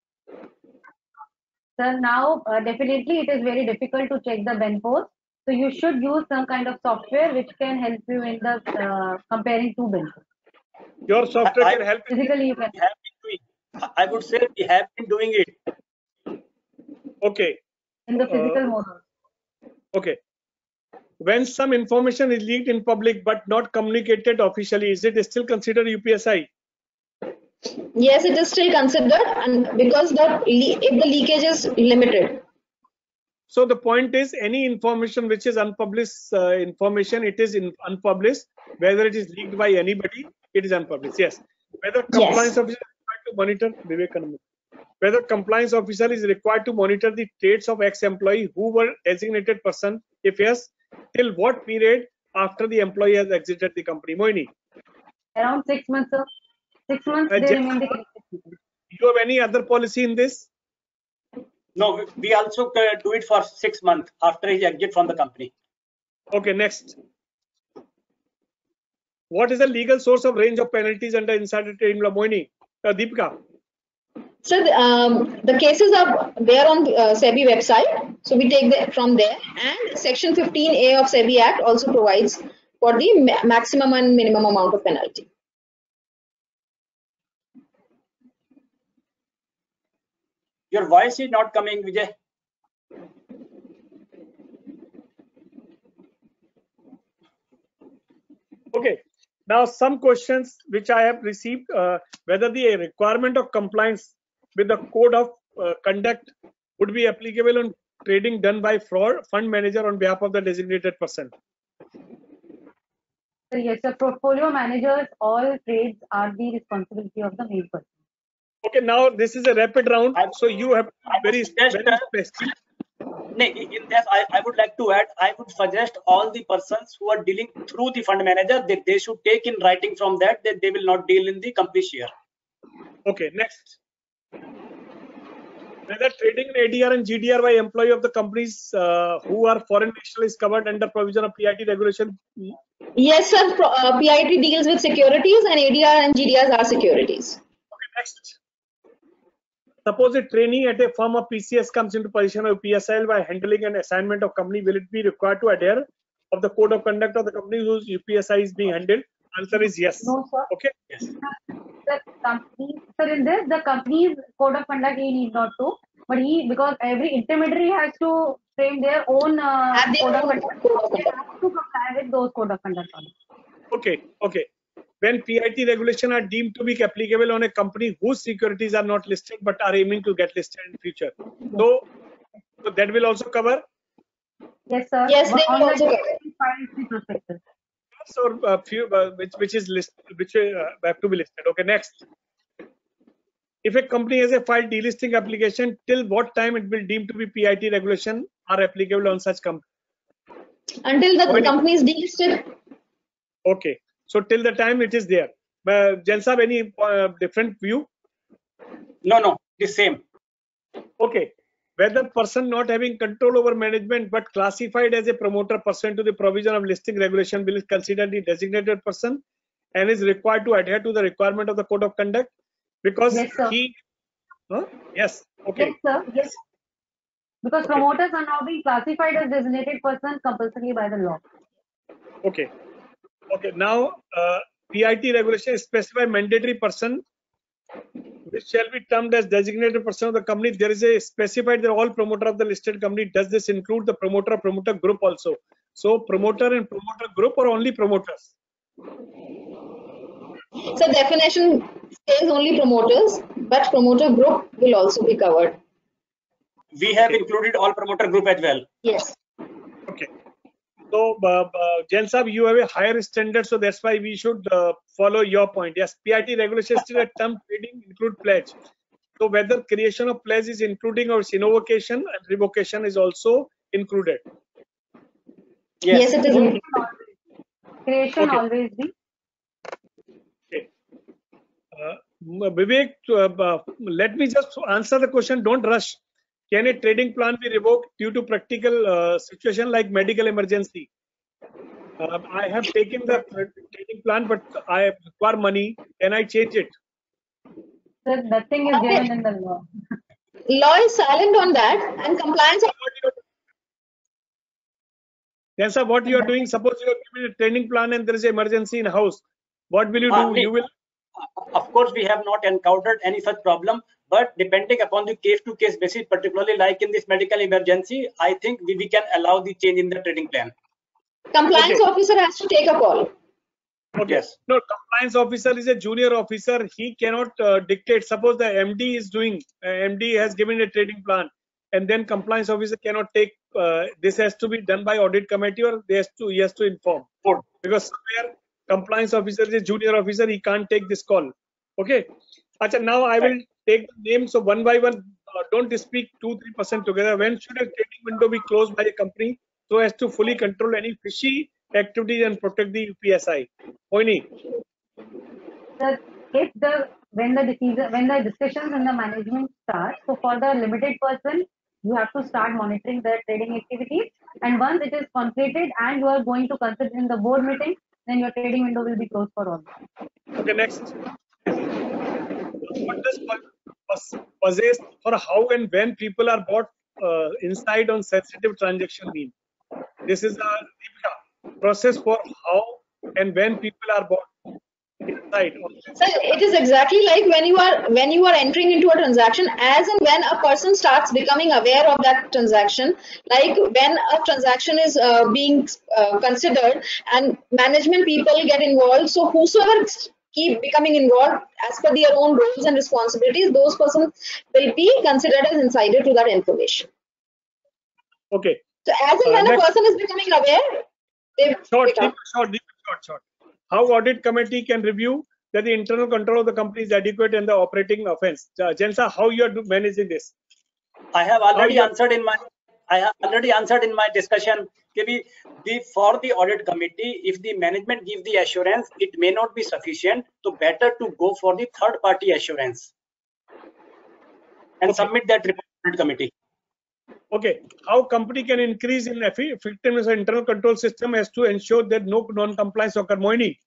Sir, now uh, definitely it is very difficult to check the Benpost. So you should use some kind of software which can help you in the uh, comparing two Benpost. Your software I- can help. Physically, you can. We have been doing, I would say we have been doing it. Okay. In the physical Uh, mode. Okay. When some information is leaked in public but not communicated officially, is it still considered U P S I? Yes, it is still considered, and because the le- if the leakage is limited. So the point is, any information which is unpublished uh, information, it is in unpublished. Whether it is leaked by anybody, it is unpublished. Yes. Whether compliance Yes. officer is required to monitor Vivekananda. Whether compliance officer is required to monitor the trades of ex-employee who were designated person. If yes, till what period after the employee has exited the company? Moini, Around six months, sir. Six months, Uh, they Jen- remain the connected people. you have any other policy in this? No, we- we also uh, do it for six months after he exit from the company. Okay, next. What is the legal source of range of penalties under insider trading law? Moini, uh, Deepika. So the, um, the cases are there on the uh, SEBI website. So we take that from there. And Section fifteen A of SEBI Act also provides for the ma- maximum and minimum amount of penalty. Your voice is not coming, Vijay. Okay. Now some questions which I have received, uh, whether the requirement of compliance with the code of uh, conduct would be applicable on trading done by fraud fund manager on behalf of the designated person. So yes, the portfolio managers, all trades are the responsibility of the main person. Okay, now this is a rapid round, I- so you have I would very, suggest, very uh, specific. No, in this, I, I would like to add, I would suggest all the persons who are dealing through the fund manager, that they should take in writing from that, that they will not deal in the company share. Okay, next. Whether trading in A D R and G D R by employee of the companies uh, who are foreign national is covered under provision of P I T regulation. Yes, sir. Pro- uh, P I T deals with securities, and A D R and G D Rs are securities. Okay, next. Suppose a trainee at a firm of P C S comes into position of P S I L by handling an assignment of company, will it be required to adhere of the code of conduct of the company whose U P S I is being handled? Answer is yes. No, sir. Okay. Yes. The company, sir, in this, the company's code of conduct he need not to, but he, because every intermediary has to frame their own uh, Have their code of own conduct. code of They conduct. have to comply with those code of conduct. only. Okay. Okay. When P I T regulation are deemed to be applicable on a company whose securities are not listed but are aiming to get listed in future, so, so that will also cover. Yes, sir. Yes, But they on will the also day cover. he files the prospectus. Or uh, few uh, which which is list which uh, have to be listed. Okay, next. If a company has a filed delisting application, till what time it will deem to be P I T regulation are applicable on such company? Until the When- company is delisted. Okay, so till the time it is there. Uh, Jen Saab, any uh, different view? No, no, the same. Okay, whether person not having control over management but classified as a promoter pursuant to the provision of listing regulation will consider the designated person and is required to adhere to the requirement of the code of conduct because Yes, sir. he Huh? Yes. Okay. Yes, sir. Yes. Because Okay. promoters are now being classified as designated person compulsorily by the law. Okay. Okay. Now, uh, P I T regulation specify mandatory person which shall be termed as designated person of the company. There is a specified that all promoter of the listed company. Does this include the promoter or promoter group also? So promoter and promoter group or only promoters? So definition says only promoters, but promoter group will also be covered. We have Okay. included all promoter group as well. Yes. Okay. So, uh, uh, Jain Sahab, you have a higher standard, so that's why we should uh, follow your point. Yes, P I T regulations still at term trading include pledge. So whether creation of pledge is including or invocation and revocation is also included. Yes, Yes. it is. Creation always, creation Okay. always be. Okay. Uh, Vivek, uh, uh, let me just answer the question. Don't rush. Can a trading plan be revoked due to practical uh, situation like medical emergency? Uh, I have taken the trading plan, but I require money. Can I change it? Sir, nothing is given in the law. Law is silent on that, and compliance. Then, sir, what you are doing? Suppose you are given a training plan and there is an emergency in house. What will you do? Uh, You will. Of course, we have not encountered any such problem, but depending upon the case-to-case basis, particularly like in this medical emergency, I think we, we can allow the change in the trading plan. Compliance Okay. officer has to take a call. Okay. Yes. No, compliance officer is a junior officer. He cannot uh, dictate. Suppose the M D is doing, uh, M D has given a trading plan, and then compliance officer cannot take. Uh, this has to be done by audit committee, or they has to he has to inform. Good. Because somewhere compliance officer is a junior officer, he can't take this call. Okay. Achha, now I will take the names of one by one. Uh, don't speak two three percent together. When should a trading window be closed by a company so as to fully control any fishy activities and protect the U P S I? Moini. Sir, if the when the decision when the discussions in the management start, so for the limited person, you have to start monitoring the trading activities. And once it is completed and you are going to consider in the board meeting, then your trading window will be closed for all. Okay, next. What does pos- possess or how and when people are bought uh, inside on sensitive transaction mean? This is a Deepika, process for how and when people are bought inside. On So it is exactly like when you are when you are entering into a transaction, as and when a person starts becoming aware of that transaction, like when a transaction is uh, being uh, considered and management people get involved. So whosoever keep becoming involved as per their own roles and responsibilities, those persons will be considered as insider to that information. Okay. So as and Uh, when a next. person is becoming aware, they Short, pick up. deep, short, deep, short, short. How audit committee can review that the internal control of the company is adequate and the operating offense? Uh, Jensa, how you are do- managing this? I have already you are- answered in my I have already answered in my discussion. Maybe the for the audit committee, if the management give the assurance, it may not be sufficient. So better to go for the third party assurance and Okay. submit that report to the committee. Okay, how company can increase in effi- effectiveness of internal control system as to ensure that no non-compliance occur? Moini.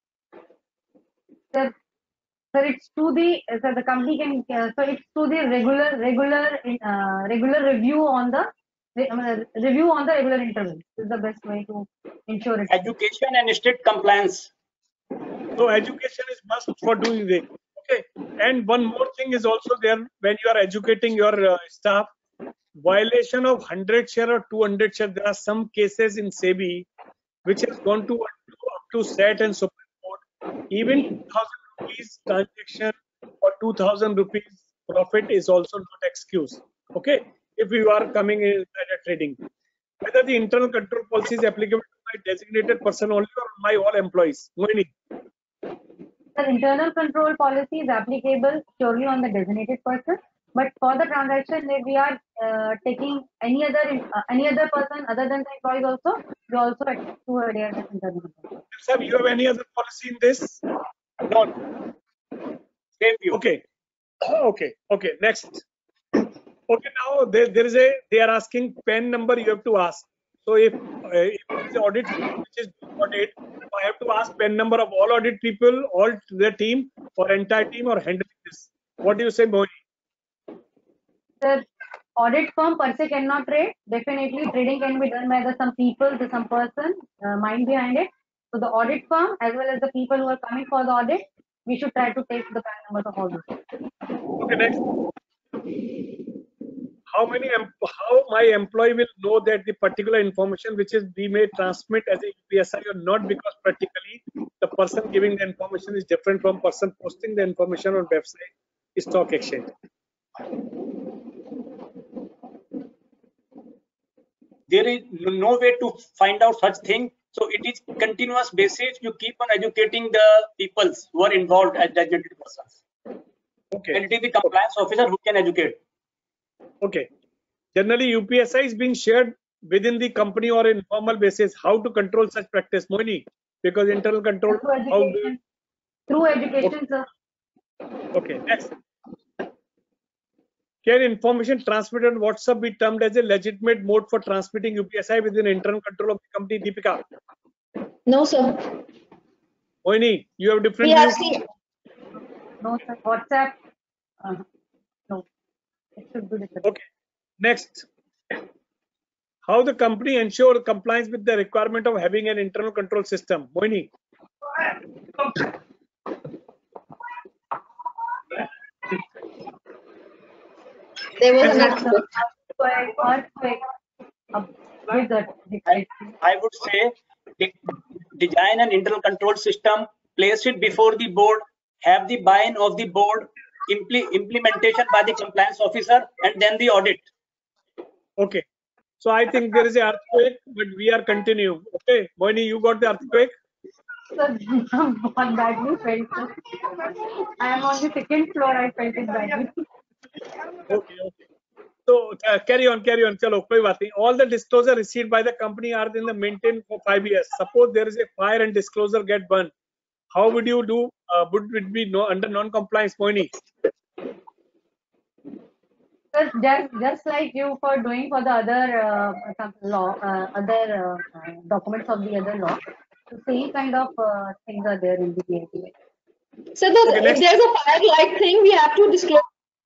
Sir, sir, it's to the sir, the company can uh, so it's to the regular regular uh, regular review on the uh, review on the regular interval. This is the best way to ensure it. Education and strict compliance. So education is must for doing this. Okay, and one more thing is also there when you are educating your uh, staff. Violation of one hundred share or two hundred share. There are some cases in SEBI which has gone to up to S A T and Supreme Court. Even two thousand rupees transaction or two thousand rupees profit is also not excuse. Okay, if you are coming in at a trading, whether the internal control policy is applicable to my designated person only or my all employees. Moini. The internal control policy is applicable purely on the designated person, but for the transaction, if we are uh, taking any other uh, any other person other than the employees also, we also have to adhere to internal control. Sir, you have any other policy in this? No. Same view. Okay. Okay. Okay. Next. Okay. Now there, there is a they are asking P A N number. You have to ask. So if, uh, if it is audit which is audit, I have to ask P A N number of all audit people, all their team, or entire team, or handling this. What do you say, Mohi? The audit firm per se cannot trade. Definitely, trading can be done by the some people, the some person, uh, mind behind it. So the audit firm as well as the people who are coming for the audit, we should try to take the PAN numbers of all this. Okay, next. How many how my employee will know that the particular information which is we may transmit as a U P S I or not, because practically the person giving the information is different from person posting the information on website, stock exchange. There is no way to find out such thing. So it is continuous basis. You keep on educating the people who are involved as designated persons. Okay. And it is the compliance officer who can educate. Okay. Generally, U P S I is being shared within the company or informal basis. How to control such practice, Moini? Because internal control. Through How do education, through education, okay. sir. Okay. Next. Can information transmitted on WhatsApp be termed as a legitimate mode for transmitting U P S I within internal control of the company, Deepika? No, sir. Moini, you have different We have views? seen. No, sir. WhatsApp. Uh, no. It should be different. Okay. Next. How the company ensure compliance with the requirement of having an internal control system, Moini? There was an Yes, sir. earthquake. Earthquake. A big earthquake. I, I would say de design an internal control system, place it before the board, have the buy-in of the board, impl implementation by the compliance officer, and then the audit. Okay. So I think there is an earthquake, but we are continuing. Okay. Moini, you got the earthquake? Sir, not badly felt. Sir. I am on the second floor. I felt it badly. Okay, okay. So uh, carry on, carry on. Chalo, koi baat nahi. All the disclosure received by the company are in the maintained for five years. Suppose there is a fire and disclosure get burned. How would you do? Uh, would it be no, under non-compliance, Moini? Sir, just, just like you for doing for the other uh, some law, uh, other uh, uh, documents of the other law. So same kind of uh, things are there in the P I T. So the, Okay, if there's a fire-like thing, we have to disclose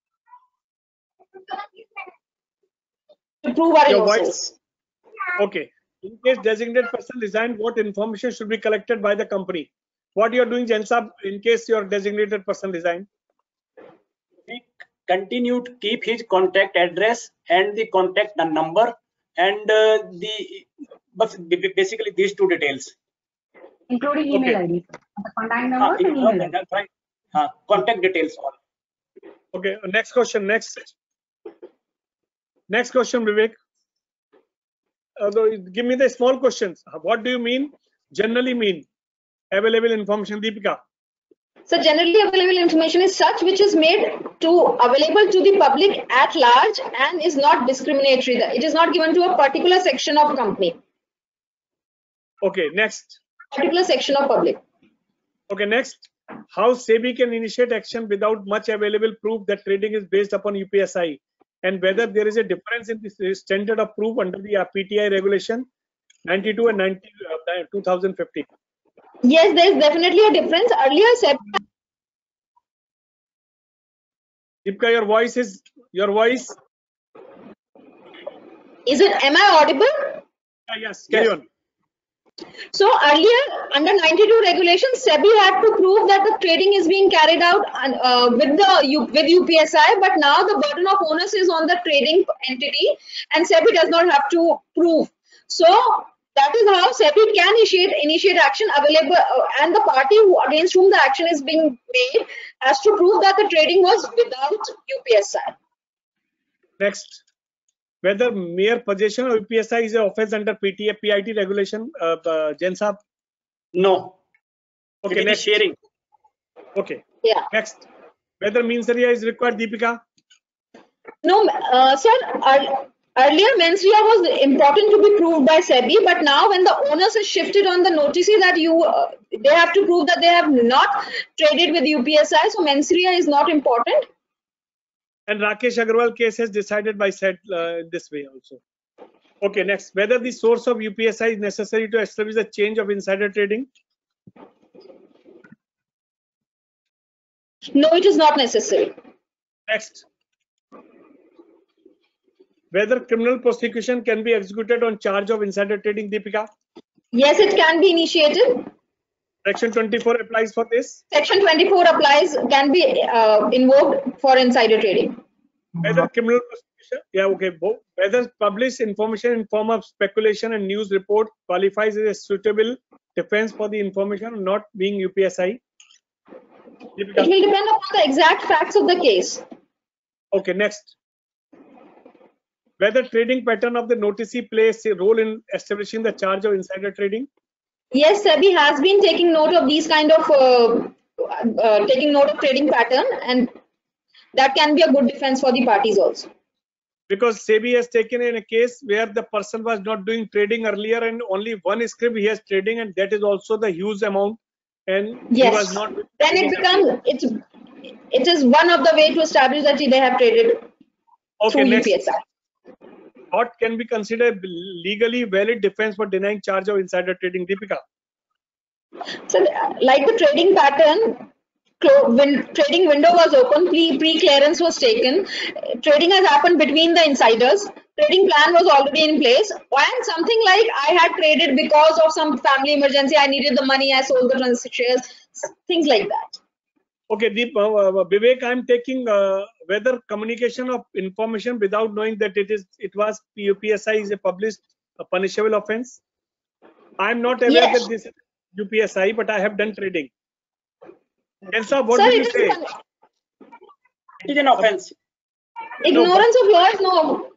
to prove our Your innocence. voice. Okay. In case designated person resigned, what information should be collected by the company? What you are doing, Jensab, in case your designated person resigned? We continue to keep his contact address and the contact number and uh, the but basically these two details. Including email Okay. I D. The contact Uh, numbers and in- email I D. that's right. Uh, contact details all. Okay. Next question. Next. Next question, Vivek. Uh, so give me the small questions. What do you mean? Generally mean available information, Deepika. So generally available information is such which is made to available to the public at large and is not discriminatory. It is not given to a particular section of company, Okay. Next. particular section of public. Okay. Next. How SEBI can initiate action without much available proof that trading is based upon U P S I, and whether there is a difference in the standard of proof under the P T I regulation ninety-two and ninety, uh, two thousand fifteen. Yes, there is definitely a difference. Earlier, SEBI Deepika, your voice is your voice. is it? Am I audible? Uh, yes. Carry Yes. on. So earlier, under ninety-two regulations, SEBI had to prove that the trading is being carried out uh, with the U, with U P S I, but now the burden of onus is on the trading entity, and SEBI does not have to prove. So that is how SEBI can initiate initiate action available, uh, and the party who, against whom the action is being made has to prove that the trading was without U P S I. Next. Whether mere possession of U P S I is an offense under P T A P I T regulation, uh, uh, Jensab. No. Okay. It is Next. sharing. Okay. Yeah. Next. Whether mens rea is required, Deepika. No, uh, sir. Uh, Earlier, mens rea was important to be proved by SEBI, but now when the onus is shifted on the notices that you, uh, they have to prove that they have not traded with U P S I, so mens rea is not important. And Rakesh Agarwal case has decided by said uh, this way also. Okay, next. Whether the source of U P S I is necessary to establish a change of insider trading. No, it is not necessary. Next. whether criminal prosecution can be executed on charge of insider trading, Deepika? Yes, it can be initiated. Section twenty-four applies for this. Section twenty-four applies, can be uh, invoked for insider trading. Whether criminal prosecution, yeah, okay. Both. Whether published information in form of speculation and news report qualifies as a suitable defense for the information not being U P S I. It will depend upon the exact facts of the case. Okay, next. Whether trading pattern of the noticee plays a role in establishing the charge of insider trading. Yes, SEBI has been taking note of these kind of uh, uh, taking note of trading pattern, and that can be a good defense for the parties also. Because SEBI has taken in a case where the person was not doing trading earlier and only one scrip he has trading, and that is also the huge amount, and yes. he was not. Then it becomes it's it is one of the way to establish that they have traded okay, through next. U P S I. What can be considered legally valid defense for denying charge of insider trading, Deepika? So, like the trading pattern, when trading window was open, pre pre clearance was taken. Trading has happened between the insiders. Trading plan was already in place, and something like I had traded because of some family emergency. I needed the money. I sold the shares. Things like that. Okay, Deep, uh, uh, Vivek, I'm taking uh, whether communication of information without knowing that it is it was U P S I is a published a punishable offense. I'm not aware yes. that this is U P S I, but I have done trading. Elsa, what Sir, did you say? It is an offense. Ignorance no, of law is no.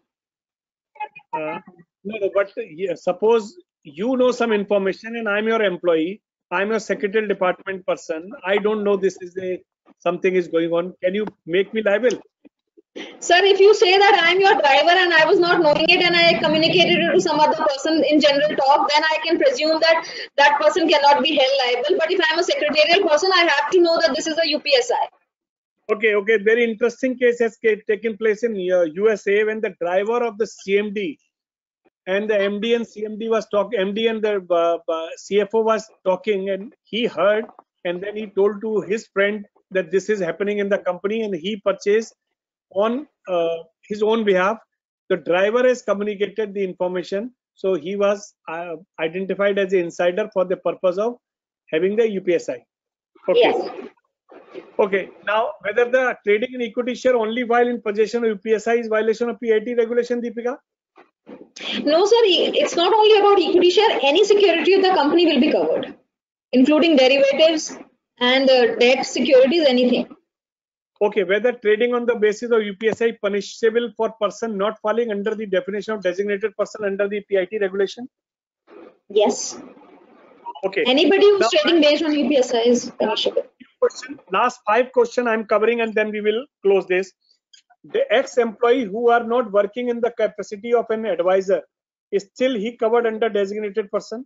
Uh, no, no, but yeah, suppose you know some information and I'm your employee. I'm a secretarial department person. I don't know this is a something is going on. Can you make me liable? Sir, if you say that I'm your driver and I was not knowing it and I communicated it to some other person in general talk, then I can presume that that person cannot be held liable. But if I'm a secretarial person, I have to know that this is a U P S I. Okay, okay. Very interesting case has taken place in uh, U S A when the driver of the C M D and the M D and C M D was talking, M D and the uh, uh, C F O was talking, and he heard, and then he told to his friend that this is happening in the company, and he purchased on uh, his own behalf. The driver has communicated the information, so he was uh, identified as an insider for the purpose of having the U P S I. Okay. Yes. Okay. Now, whether the trading in equity share only while in possession of U P S I is violation of P I T regulation, Deepika? No, sir. It's not only about equity share. Any security of the company will be covered, including derivatives and uh, debt securities, anything. Okay, whether trading on the basis of U P S I punishable for person not falling under the definition of designated person under the P I T regulation? Yes. Okay. Anybody who's now, trading based on U P S I is punishable. Question, last five question I'm covering, and then we will close this. The ex-employee who are not working in the capacity of an advisor, is still he covered under designated person?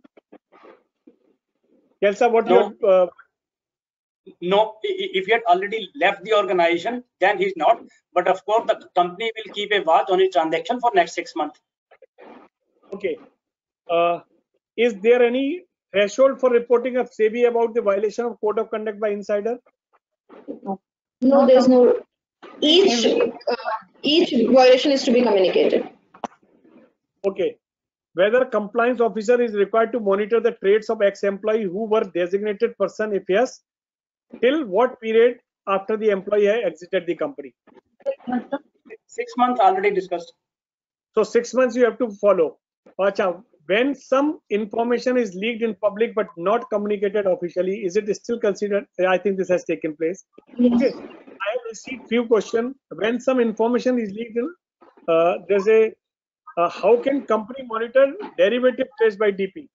Elsa, what No. your uh, No, if he had already left the organization, then he's not. But of course, the company will keep a watch on his transaction for next six months. Okay. Uh, is there any threshold for reporting of SEBI about the violation of code of conduct by insider? No, there's no. Each uh, each violation is to be communicated. Okay. Whether compliance officer is required to monitor the trades of ex-employee who were designated person, if yes, till what period after the employee has exited the company? Six months already discussed. So six months you have to follow. Achha, when some information is leaked in public but not communicated officially, is it still considered? I think this has taken place. Yes. Okay. I have received few questions. When some information is leaked in, uh, there's a uh, how can company monitor derivative trades by D P?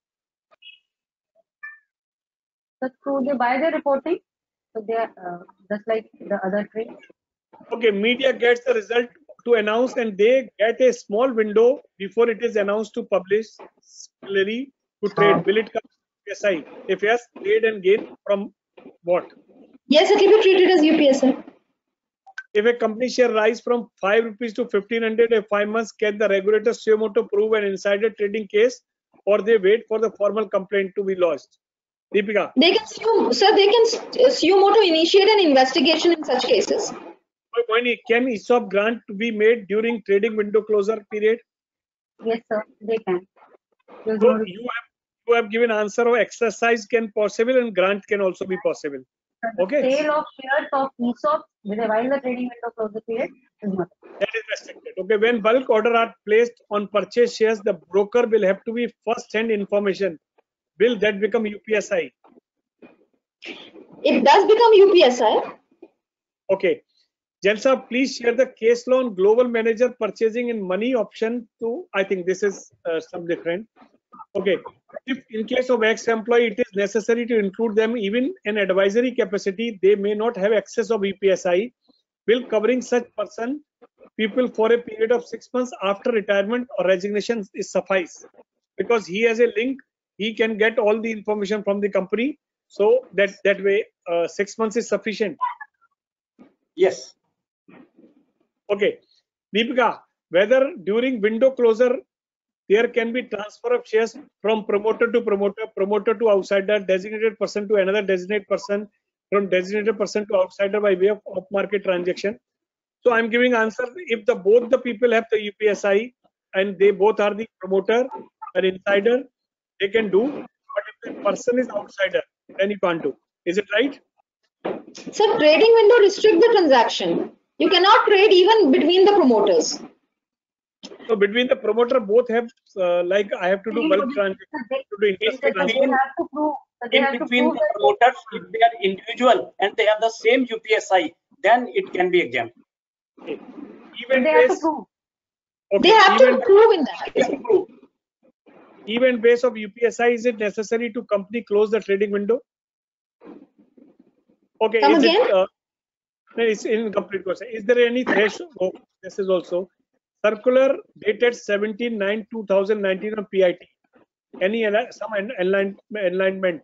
So through the by the reporting, so they are uh, just like the other trades. Okay, media gets the result to announce, and they get a small window before it is announced to publish similarly to trade. Will it come to U P S I? If yes, trade and gain from what? Yes, it will be treated as U P S I. If a company share rise from five rupees to fifteen hundred in five months, can the regulator suo motu prove an insider trading case, or they wait for the formal complaint to be lodged? Deepika. They can sue, sir. They can sue motu initiate an investigation in such cases. Moini, can E S O P grant be made during trading window closure period? Yes, sir, they can. There's So no you have you have given answer of exercise can possible and grant can also be possible. Okay. Sale of shares of E S O P while the trading window closure period is not. That is restricted. Okay. When bulk order are placed on purchase shares, the broker will have to be first hand information. Will that become U P S I? It does become U P S I. Okay. Jalsa, please share the case law on global manager purchasing in money option to, I think this is uh, some different. Okay. If in case of ex-employee, it is necessary to include them even in advisory capacity, they may not have access of U P S I. Will covering such person, people for a period of six months after retirement or resignation is suffice? Because he has a link, he can get all the information from the company. So that, that way, uh, six months is sufficient. Yes. Okay, Deepika, whether during window closure there can be transfer of shares from promoter to promoter, promoter to outsider, designated person to another designated person, from designated person to outsider by way of off-market transaction. So I'm giving answer if the both the people have the U P S I and they both are the promoter and insider, they can do. But if the person is outsider, then you can't do. Is it right? So trading window restrict the transaction. You cannot trade even between the promoters. So between the promoter, both have uh, like I have to do bulk transaction, to do interest They transaction. have to prove. They In have to between prove the that promoters, if they are individual and they have the same U P S I, then it can be exempt. Okay. they Event have to base. prove. Okay. They have Event, to prove in that case. event base of U P S I, is it necessary to company close the trading window? Okay. Come is again? it? Uh, no, it's incomplete question. Is there any threshold? Oh, this is also circular dated seventeen nine two thousand nineteen on P I T. Any some alignment? alignment?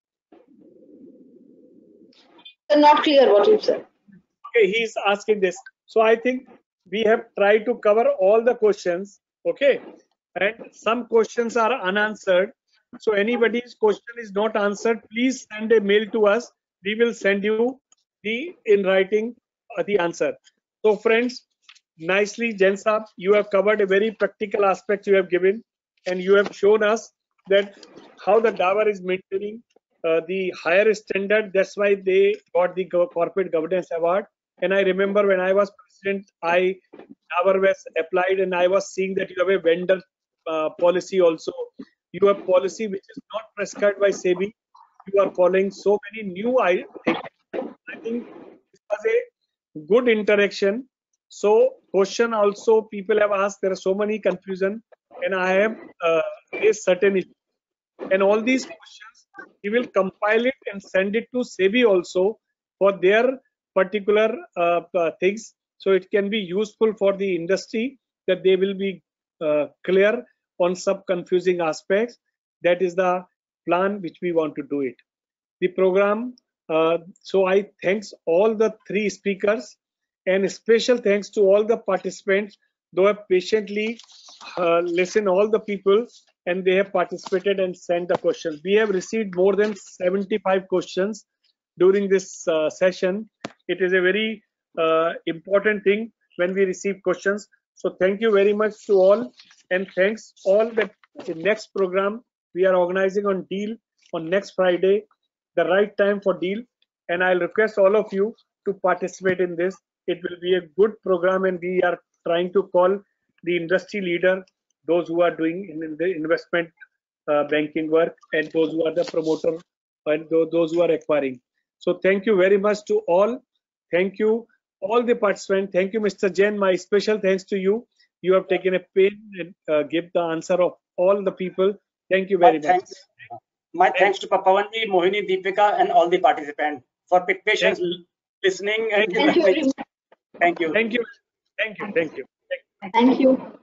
Not clear what you said. Okay, he's asking this. So I think we have tried to cover all the questions. Okay, and some questions are unanswered. So anybody's question is not answered, please send a mail to us. We will send you the in writing uh, the answer. So friends, nicely, Jensab, you have covered a very practical aspect you have given, and you have shown us that how the Dabar is maintaining uh, the higher standard. That's why they got the corporate governance award. And I remember when I was president, I Dabar was applied, and I was seeing that you have a vendor uh, policy also. You have policy which is not prescribed by SEBI. You are following so many new I things. I think this was a good interaction. So question also people have asked. There are so many confusion, and I have uh, raised certain issues. And all these questions, we will compile it and send it to SEBI also for their particular uh, uh, things. So it can be useful for the industry, that they will be uh, clear on some confusing aspects. That is the plan which we want to do it. The program. Uh, so I thanks all the three speakers, and special thanks to all the participants, though have patiently uh, listened all the people, and they have participated and sent the questions. We have received more than seventy-five questions during this uh, session. It is a very uh, important thing when we receive questions. So thank you very much to all, and thanks all. That the next program we are organizing on deal on next Friday, the right time for deal, and I'll request all of you to participate in this. It will be a good program, and we are trying to call the industry leader, those who are doing in the investment uh, banking work, and those who are the promoter, and those who are acquiring. So thank you very much to all. Thank you all the participants. Thank you, Mister Jain. My special thanks to you. You have taken a pain and uh, give the answer of all the people. Thank you very My much. thanks. My thanks to Pavanji, Mohini, Deepika, and all the participants for patience listening and Thank you very much. Thank you. Thank you. Thank you. Thank you. Thank you.